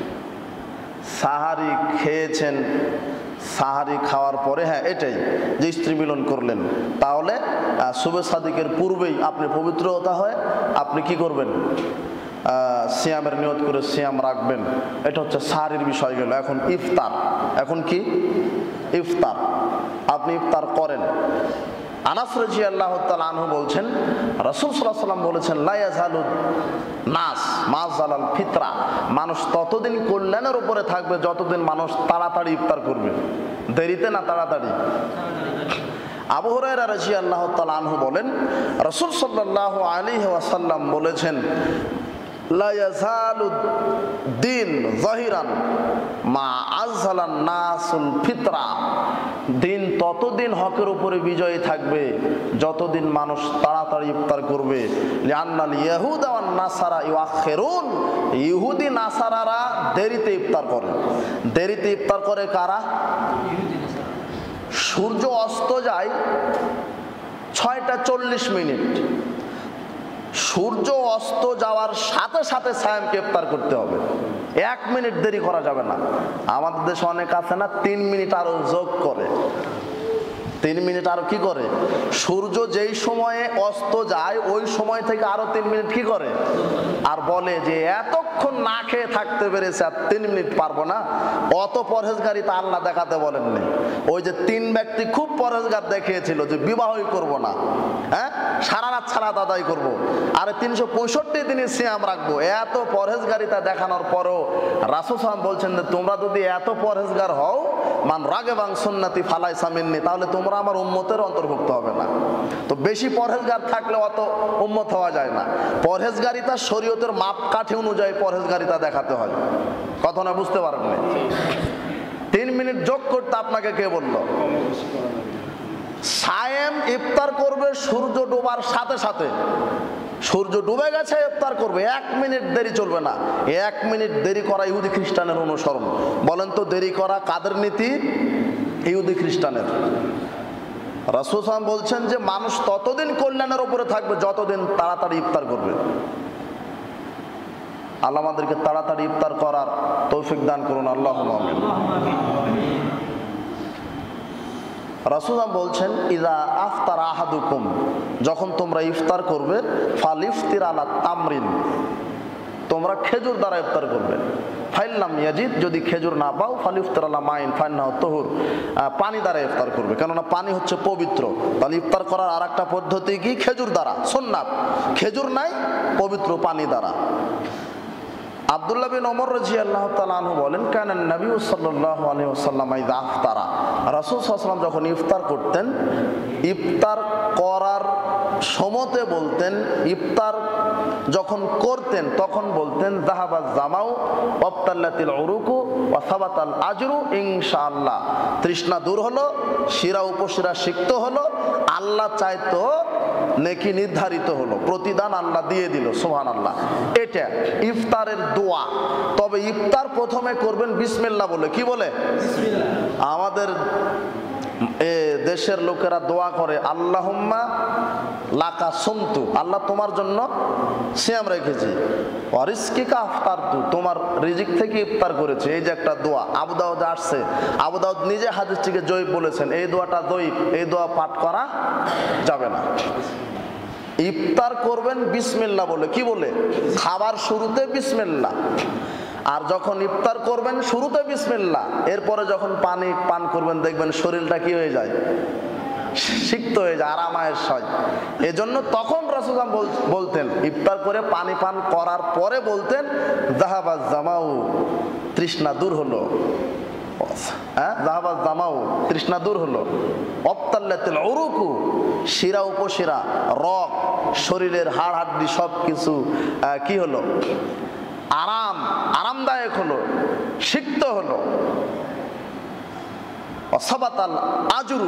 সাহারি খাওয়ার পরে, হ্যাঁ এটাই যে স্ত্রী মিলন করলেন, তাহলে শুবে সাদিকের পূর্বেই আপনি পবিত্রতা হয় আপনি কি করবেন? সিয়ামের নিয়ত করে সিয়াম রাখবেন। এটা হচ্ছে সাহারির বিষয় গেল। এখন ইফতার, এখন কি? ইফতার, আপনি ইফতার করেন। আনাস রাদিয়াল্লাহু তাআলা আনহু বলছেন, রাসূল সাল্লাল্লাহু আলাইহি ওয়াসাল্লাম বলেছেন, লা ইয়াজালু নাস মা যালাল ফিতরা, মানুষ ততদিন কল্যাণের উপরে থাকবে যতদিন মানুষ তাড়াতাড়ি ইফতার করবে, দেরিতে না তাড়াতাড়ি। আবু হুরায়রা রাদিয়াল্লাহু তাআলা আনহু বলেন, রাসূল সাল্লাল্লাহু আলাইহি ওয়াসাল্লাম বলেছেন, লা ইয়াজালু দিন যাহিরান মা আযহালান নাসুল ফিতরা, দিন ততদিন হকের উপরে বিজয়ী থাকবে যতদিন মানুষ তাড়াতাড়ি ইফতার করবে। লিআন্নাল ইয়াহুদা ওয়ান নাসারা ইউআখিরুন, ইহুদি নাসারারা দেরিতে ইফতার করে। দেরিতে ইফতার করে কারা? সূর্য অস্ত যায় 6:40, সূর্য অস্ত যাওয়ার সাথে সাথে সায়ামকে ইফতার করতে হবে, 1 মিনিট দেরি করা যাবে না। আমাদের দেশে অনেক আছে না 3 মিনিট আরো যোগ করে, 3 মিনিট আরো কি করে? সূর্য যেই সময়ে অস্ত যায় ওই সময় থেকে আরো 3 মিনিট কি করে? আর বলে যে এতক্ষণ না খেয়ে থাকতে পেরেছে, আর 3 মিনিট পারবো না। অত পরহেজগারিতা আল্লাহ দেখাতে বলেননি। ওই যে 3 ব্যক্তি খুব পরহেজগার দেখিয়েছিল যে বিবাহই করব না, হ্যাঁ সারা রাত সালাত আদায় করব, আর 365 দিনই সিয়াম রাখবো, এত পরহেজগারিতা দেখানোর পরও রাসূল সাল্লাল্লাহু আলাইহি ওয়াসাল্লাম বলছেন যে তোমরা যদি এত পরহেজগার হও, মান রাগিবা আন সুন্নতি ফালাইসা মিন্নি, তাহলে তোমরা আমার উম্মতের অন্তর্ভুক্ত হবে না। তো বেশি পরহেজগার থাকলে অত উম্মত হওয়া যায় না। পরহেজগারিতা শরীয়তের মাপকাঠি অনুযায়ী পরহেজগারিতা দেখাতে হয়। কথা না বুঝতে পারেননি? 3 মিনিট যোগ করতে আপনাকে কে বলল? সায়েম ইফতার করবে সূর্য ডোবার সাথে সাথে, সূর্য ডুবে গেছে ইফতার করবে, 1 মিনিট দেরি চলবে না। 1 মিনিট দেরি করা ইহুদি খ্রিস্টানের অনুসরণ। বলেন তো দেরি করা কাদের নীতি? ইহুদি খ্রিস্টানের। রাসূল সাল্লাল্লাহু আলাইহি ওয়াসাল্লাম বলছেন যে মানুষ ততদিন কল্যাণের উপরে থাকবে যতদিন তাড়াতাড়ি ইফতার করবে। আল্লাহ আমাদেরকে তাড়াতাড়ি ইফতার করার তৌফিক দান করুন, আল্লাহুম্মা আমিন। রাসূল বলছেন, ইযা আফতারা আহাদুকুম, যখন তোমরা ইফতার করবে, ফালিফতির আলা তামরিন, তোমরা খেজুর দ্বারা ইফতার করবে। ফাইল্লাম ইয়াজিদ, যদি খেজুর না পাও, ফালিফতির আলা মাইন ফাইন্নাহু তুহুর, পানি দ্বারা ইফতার করবে, কেননা পানি হচ্ছে পবিত্র। তাহলে ইফতার করার আরেকটা পদ্ধতি কি? খেজুর দ্বারা, সুন্নাত। খেজুর নাই, পবিত্র পানি দ্বারা। আব্দুল্লাহ বিন ওমর রাদিয়াল্লাহু তাআলা আনহু বলেন, কানা নবী সাল্লাল্লাহু আলাইহি ওয়াসাল্লাম ইযা আফতারা, রাসূল সাল্লাল্লাহু আলাইহি ওয়াসাল্লাম যখন ইফতার করতেন, ইফতার করার সময়তে বলতেন, ইফতার যখন করতেন তখন বলতেন, যাহাবাজ জামাউ ওয়াবতাল্লাতিল উরুকু ওয়া সাবাতাল আজরু ইনশাআল্লাহ। তৃষ্ণা দূর হলো, শিরা উপশিরা সিক্ত হলো, আল্লাহ চাইতো নেকি নির্ধারিত হলো, প্রতিদান আল্লাহ দিয়ে দিল। সুবহানাল্লাহ। এটা ইফতারের দোয়া। তবে ইফতার প্রথমে করবেন বিসমিল্লাহ বলে। কি বলে? বিসমিল্লাহ। আমাদের দেশের লোকেরা দোয়া করে, আল্লাহুম্মা লাকা সুমতু, আল্লাহ তোমার জন্য সিয়াম রেখেছি, ওয়া রিজকিকা আফতারতু, তোমার রিজিক থেকে ইফতার করেছি। এই যে একটা দোয়া আবু দাউদে আসছে, আবু দাউদ নিজে হাদিসটিকে জয়ীফ বলেছেন। এই দোয়াটা জয়ীফ, এই দোয়া পাঠ করা যাবে না। ইফতার করবেন বিসমিল্লাহ বলে। কি বলে? খাবার শুরুতে বিসমিল্লাহ। আর যখন ইফতার করবেন শুরুতে বিসমিল্লাহ, এরপরে যখন পানি পান করবেন দেখবেন শরীরটা কি হয়ে যায়, সিক্ত হয়ে যায়, আরামায়েশ হয়। এজন্য তখন রাসূল বলতেন, ইফতার করে পানি পান করার পরে বলতেন, যাহাবাজ জামাউ, তৃষ্ণা দূর হলো, যাহাবাজ জামাউ, তৃষ্ণা দূর হলো, ওয়াবতাল্লাতিল উরুকু, শিরা উপশিরা, রগ, শরীরের হাড় হাড্ডি সব কিছু কি হলো, আরামদায়ক হলো, সিক্ত হলো, সাবাতাল আজরু,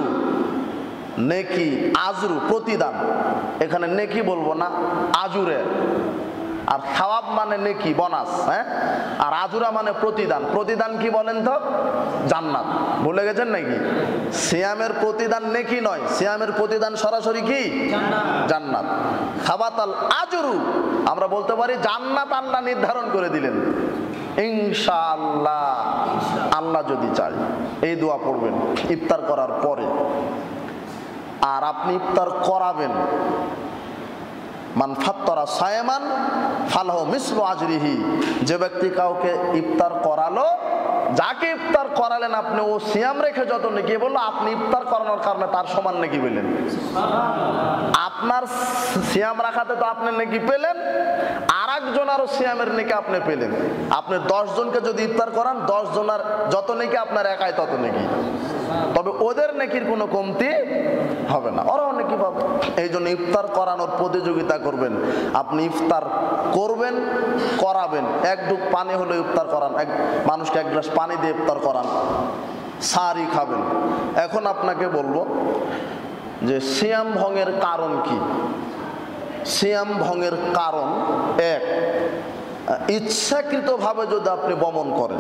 নেকি, আজরু প্রতিদান, এখানে নেকি বলবো না, আজুরে। আর সাওয়াব মানে নেকি, বোনাস। আর আজুরা মানে প্রতিদান। প্রতিদান কি বলেন তো? জান্নাত। ভুলে গেছেন নাকি? সিয়ামের প্রতিদান নেকি নয়, সিয়ামের প্রতিদান সরাসরি কি? জান্নাত। সাবাতাল আজরু, আমরা বলতে পারি জান্নাত আল্লাহ নির্ধারণ করে দিলেন ইনশাআল্লাহ, আল্লাহ যদি চায়। এই দোয়া পড়বেন ইফতার করার পরে। আর আপনি ইফতার করাবেন, মান ফাত্তারা সায়মান ফালাহু মিসলু আজরিহি, যে ব্যক্তি কাউকে ইফতার করালো, যাকে ইফতার করালেন আপনি, ও সিয়াম রেখে যত নেকি বললো, আপনি ইফতার করানোর কারণে তার সমান নেকি পেলেন। আপনার সিয়াম রাখাতে তো আপনি নেকি পেলেন, আর একজনেরও সিয়ামের নেকি আপনি পেলেন। আপনি 10 জনকে যদি ইফতার করান, 10 জনের যত নেকি আপনার একাই তত নেকি। তবে ওদের নেকির কোনো কমতি হবে না, ওরাও নেকি পাবে। এই জন্য ইফতার করানোর প্রতিযোগিতা করবেন। আপনি ইফতার করবেন, করাবেন। এক ডুব পানি হলে ইফতার করান, এক মানুষকে এক গ্লাস পানি দিয়ে ইফতার করান, সারি খাবেন। এখন আপনাকে বলবো যে সিয়াম ভঙ্গের কারণ কি। সিয়াম ভঙ্গের কারণ, এক, ইচ্ছাকৃতভাবে যদি আপনি বমন করেন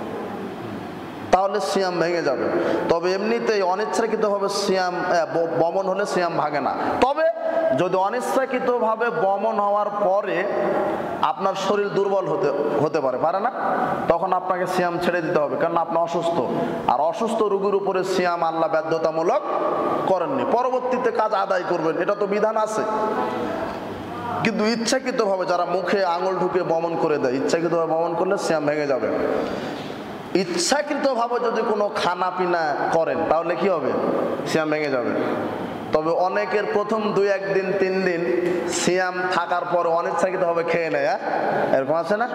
তাহলে সিয়াম ভেঙে যাবে। তবে এমনিতেই অনিচ্ছাকৃতভাবে সিয়াম বমন হলে সিয়াম ভাঙে না। তবে যদি অনিচ্ছাকৃতভাবে বমন হওয়ার পরে আপনার শরীর দুর্বল হতে পারে না, তখন আপনাকে সিয়াম ছেড়ে দিতে হবে, কারণ আপনি অসুস্থ। আর অসুস্থ রোগীর উপরে সিয়াম আল্লাহ বাধ্যতামূলক করেননি। পরবর্তীতে কাজ আদায় করবেন, এটা তো বিধান আছে। কিন্তু ইচ্ছাকৃতভাবে যারা মুখে আঙুল ঢুকে বমন করে দেয়, ইচ্ছাকৃতভাবে বমন করলে সিয়াম ভেঙে যাবে। ইচ্ছাকৃতভাবে যদি কোনো খানা পিনা করেন তাহলে কি হবে? সিয়াম ভেঙে যাবে। তবে অনেকের প্রথম 2-1 দিন 3 দিন সিয়াম থাকার পর অনিচ্ছাকৃতভাবে খেয়ে নেয়। এরকম আছে না?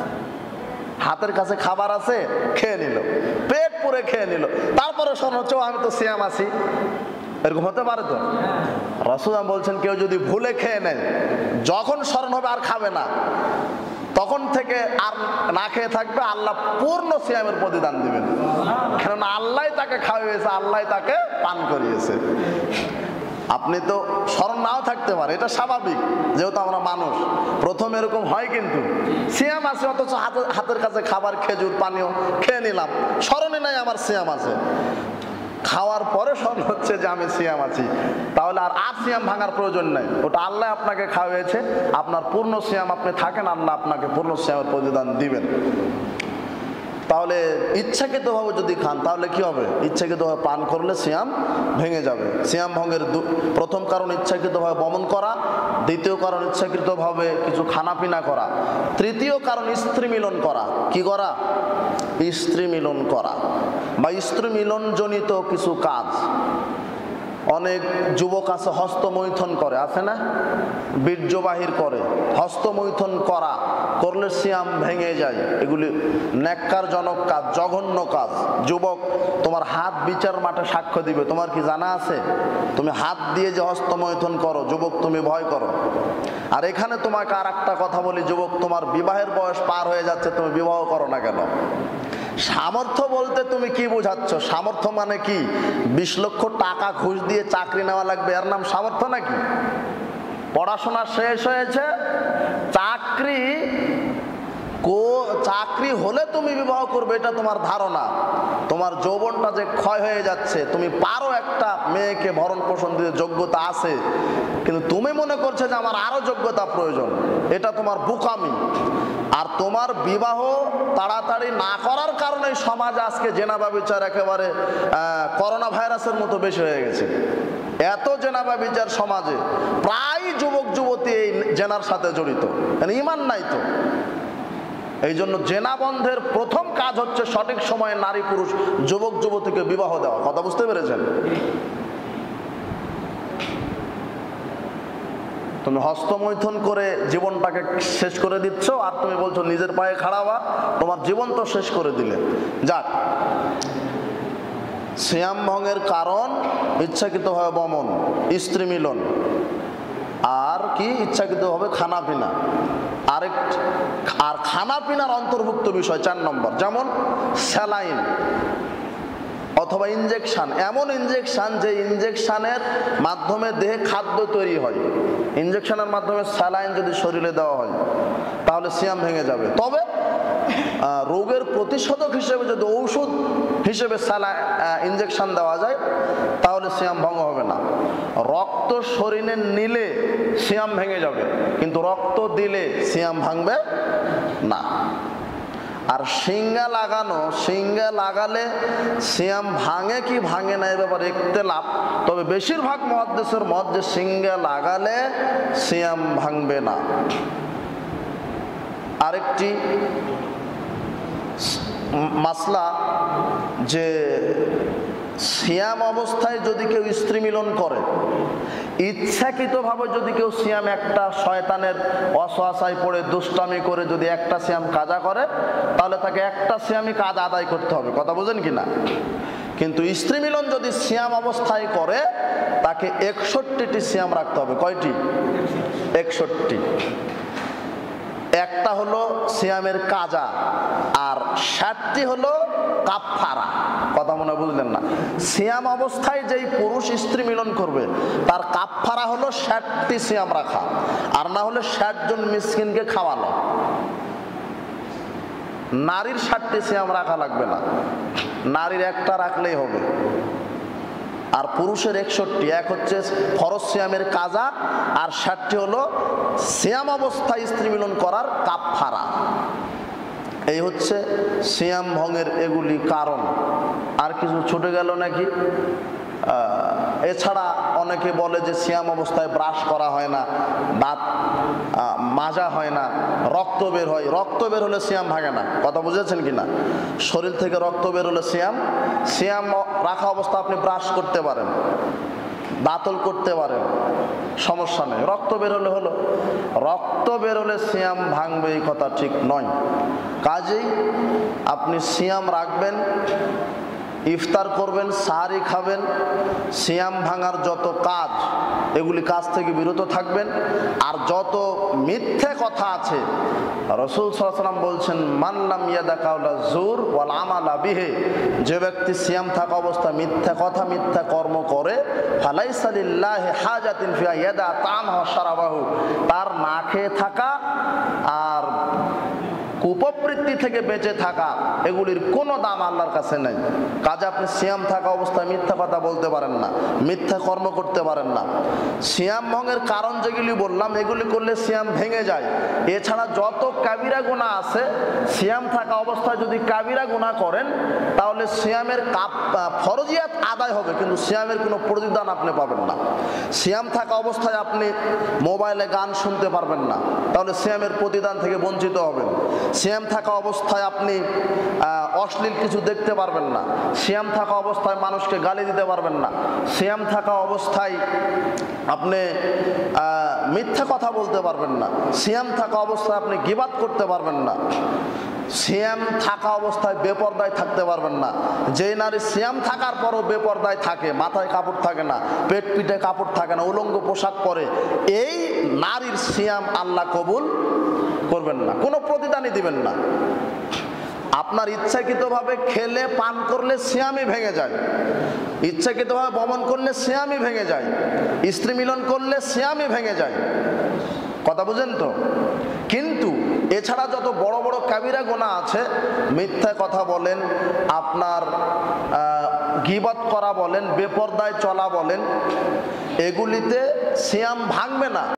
হাতের কাছে খাবার আছে, খেয়ে নিল, পেট পুরে খেয়ে নিল, তারপরে শোনো হচ্ছে আমি তো সিয়াম আছি। এরকম হতে পারে তো? রাসূল বলছেন, কেউ যদি ভুলে খেয়ে নেয়, যখন স্মরণ হবে আর খাবে না, তখন থেকে আর না খেয়ে থাকবে, আল্লাহ পূর্ণ সিয়ামের প্রতিদান দিবেন। কেননা আল্লাহ তাকে খাওয়াইয়েছে, আল্লাহ তাকে পান করিয়েছে। আপনি তো স্মরণ নাও থাকতে পারে, এটা স্বাভাবিক, যেহেতু আমরা মানুষ। প্রথম এরকম হয়, কিন্তু সিয়াম আছে অথচ হাতের কাছে খাবার, খেজুর, পানীয় খেয়ে নিলাম, স্মরণে নাই আমার সিয়াম আছে। খাওয়ার পরে স্মরণ হচ্ছে যে আমি সিয়াম আছি, তাহলে আর সিয়াম ভাঙার প্রয়োজন নাই। ওটা আল্লাহ আপনাকে খাওয়াইছে, আপনার পূর্ণ সিয়াম আপনি থাকেন, আল্লাহ আপনাকে পূর্ণ সিয়ামের প্রতিদান দিবেন। তাহলে ইচ্ছাকৃতভাবে যদি খান তাহলে কি হবে? ইচ্ছাকৃতভাবে পান করলে সিয়াম ভেঙে যাবে। সিয়াম ভঙ্গের প্রথম কারণ ইচ্ছাকৃতভাবে বমন করা, দ্বিতীয় কারণ ইচ্ছাকৃতভাবে কিছু খানাপিনা করা, তৃতীয় কারণ স্ত্রী মিলন করা। কি করা? স্ত্রী মিলন করা বা স্ত্রী মিলন জনিত কিছু কাজ। অনেক যুবক আছে হস্তমৈথুন করে, আছে না? বীর্য বাহির করে। হস্তমৈথুন করলে সিয়াম ভেঙে যায়। এগুলি ন্যাক্কারজনক কাজ, জঘন্য কাজ। যুবক, তোমার হাত বিচার মাঠে সাক্ষ্য দিবে। তোমার কি জানা আছে তুমি হাত দিয়ে যে হস্তমৈথুন করো? যুবক, তুমি ভয় করো। আর এখানে তোমাকে আর একটা কথা বলি, যুবক, তোমার বিবাহের বয়স পার হয়ে যাচ্ছে, তুমি বিবাহ করো না কেন? সামর্থ্য বলতে তুমি কি বোঝাচ্ছ? সামর্থ্য মানে কি 20 লক্ষ টাকা ঘুষ দিয়ে চাকরি নেওয়া লাগবে, এর নাম সামর্থ্য নাকি? পড়াশোনা শেষ হয়েছে, চাকরি হলে তুমি বিবাহ করবে, এটা তোমার ধারণা। তোমার যৌবনটা যে ক্ষয় হয়ে যাচ্ছে, তুমি পারো একটা মেয়েকে ভরণ পোষণ দিতে, যোগ্যতা আছে, কিন্তু তুমি মনে করছো যে আমার আরো যোগ্যতা প্রয়োজন। এটা তোমার বোকামি। আর তোমার বিবাহ তাড়াতাড়ি না করার কারণে সমাজে আজকে জেনা ব্যভিচার একেবারে করোনা ভাইরাসের মতো বেশি হয়ে গেছে। এত জেনা ব্যভিচার সমাজে, প্রায় যুবক যুবতী এই জেনার সাথে জড়িত, ঈমান নাই তো। এই জন্য জেনা বন্ধের প্রথম কাজ হচ্ছে সঠিক সময়ে নারী পুরুষ যুবক যুবতীকে বিবাহ দেওয়া। কথা বুঝতে পেরেছেন? তুমি হস্তমৈথুন করে জীবনটাকে শেষ করে দিচ্ছ, আর তুমি বলছো নিজের পায়ে খাড়া হওয়া। তোমার জীবন তো শেষ করে দিলে। যাক, সিয়াম ভঙ্গের কারণ ইচ্ছাকৃতভাবে বমন, স্ত্রী মিলন, আর কি ইচ্ছাকৃতভাবে খানা পিনা। আর খানা পিনার অন্তর্ভুক্ত বিষয় 4 নম্বর, যেমন স্যালাইন অথবা ইনজেকশন। এমন ইনজেকশন যে ইনজেকশনের মাধ্যমে দেহে খাদ্য তৈরি হয়। ইনজেকশনের মাধ্যমে স্যালাইন যদি শরীরে দেওয়া হয় তাহলে সিয়াম ভেঙে যাবে। তবে রোগের প্রতিষেধক হিসেবে যদি ঔষধ হিসেবে ইনজেকশন দেওয়া যায় তাহলে সিয়াম ভঙ্গ হবে না। রক্ত শরীরে নিলে সিয়াম ভেঙে যাবে, কিন্তু রক্ত দিলে সিয়াম ভাঙবে না। আর শিঙ্গা লাগালে সিয়াম ভাঙে কি ভাঙে না এ ব্যাপারে ইখতিলাফ। তবে বেশিরভাগ মুহাদ্দিসের মত যে শিঙ্গা লাগালে সিয়াম ভাঙবে না। আরেকটি মাসলা, যে সিয়াম অবস্থায় যদি কেউ স্ত্রী মিলন করে, ইচ্ছাকৃতভাবে যদি কেউ সিয়াম একটা শয়তানের ওয়াসওয়াসায় পড়ে দুষ্টামি করে যদি একটা সিয়াম কাজা করে, তাহলে তাকে একটা সিয়ামই কাজ আদায় করতে হবে। কথা বোঝেন কিনা? কিন্তু স্ত্রী মিলন যদি সিয়াম অবস্থায় করে, তাকে 61টি সিয়াম রাখতে হবে। কয়টি? 61। একটা হলো সিয়ামের কাজা, আর 60টি হলো কাফফারা। কথা মনে বুঝলেন না? সিয়াম অবস্থায় যেই পুরুষ স্ত্রী মিলন করবে তার কাফফারা হলো 60টি সিয়াম রাখা, আর না হলে 60 জন মিসকিনকে খাওয়ানো। নারীর 60টি সিয়াম রাখা লাগবে না, নারীর একটা রাখলেই হবে। আর পুরুষের 61। এক হচ্ছে ফরজ সিয়ামের কাজা, আর 60টি হলো সিয়াম অবস্থায় স্ত্রী মিলন করার কাফফারা। এই হচ্ছে সিয়াম ভঙ্গের এগুলি কারণ। আর কিছু ছুটে গেল নাকি? এছাড়া অনেকে বলে যে সিয়াম অবস্থায় ব্রাশ করা হয় না, দাঁত মাজা হয় না, রক্ত বের হয়। রক্ত বের হলে সিয়াম ভাঙে না। কথা বুঝেছেন কিনা? শরীর থেকে রক্ত বের হলে সিয়াম রাখা অবস্থা আপনি ব্রাশ করতে পারেন, দাঁতল করতে পারেন, সমস্যা নেই। রক্ত বের হলে হলো। রক্ত বের হলে সিয়াম ভাঙবে এই কথা ঠিক নয়। কাজেই আপনি সিয়াম রাখবেন, ইফতার করবেন, সাহারি খাবেন, সিয়াম ভাঙার যত কাজ এগুলি কাজ থেকে বিরত থাকবেন। আর যত মিথ্যে কথা আছে, রাসূল সাল্লাল্লাহু আলাইহি ওয়াসাল্লাম বলছেন, মান লাম ইয়াদা কাওলা যুর ওয়াল আমালা বিহি, যে ব্যক্তি সিয়াম থাকা অবস্থা মিথ্যা কথা মিথ্যা কর্ম করে, ফালাইসা লিল্লাহি হাজাতিন ফিয়া ইয়াদা তা'আমহু ওয়া শারাবাহু, তার না খেয়ে থাকা আর কুপবৃত্তি থেকে বেঁচে থাকা এগুলির কোনো দাম আল্লাহর কাছে নেই। কাজে আপনি সিয়াম থাকা অবস্থায় মিথ্যা কথা বলতে পারেন না, মিথ্যা কর্ম করতে পারেন না। সিয়াম ভঙ্গের কারণ যেগুলি বললাম এগুলি করলে সিয়াম ভেঙে যায়। এছাড়া যত কাবিরা গুনাহ আছে, সিয়াম থাকা অবস্থায় যদি কাবিরা গুনাহ করেন তাহলে সিয়ামের ফরজিয়াত আদায় হবে, কিন্তু সিয়ামের কোনো প্রতিদান আপনি পাবেন না। সিয়াম থাকা অবস্থায় আপনি মোবাইলে গান শুনতে পারবেন না, তাহলে সিয়ামের প্রতিদান থেকে বঞ্চিত হবেন। সিয়াম থাকা অবস্থায় আপনি অশ্লীল কিছু দেখতে পারবেন না, সিয়াম থাকা অবস্থায় মানুষকে গালি দিতে পারবেন না, সিয়াম থাকা অবস্থায় আপনি মিথ্যা কথা বলতে পারবেন না, সিয়াম থাকা অবস্থায় আপনি গীবাত করতে পারবেন না, সিয়াম থাকা অবস্থায় বেপরদায় থাকতে পারবেন না। যে নারী সিয়াম থাকার পরও বেপরদায় থাকে, মাথায় কাপড় থাকে না, পেট পিঠে কাপড় থাকে না, উলঙ্গ পোশাক পরে, এই নারীর সিয়াম আল্লাহ কবুল করবেন না, কোনো প্রতিদানই দিবেন না। আপনার ইচ্ছাকৃতভাবে খেলে পান করলে সিয়ামই ভেঙে যায়, ইচ্ছাকৃতভাবে বমন করলে সিয়ামই ভেঙে যায়, স্ত্রী মিলন করলে সিয়ামই ভেঙে যায়, কথা বুঝেন তো। কিন্তু এছাড়া যত বড় বড় কাবিরা গুনাহ আছে, মিথ্যা কথা বলেন, আপনার গীবত করা বলেন, বেপরদায় চলা বলেন, এগুলিতে সিয়াম ভাঙবে না।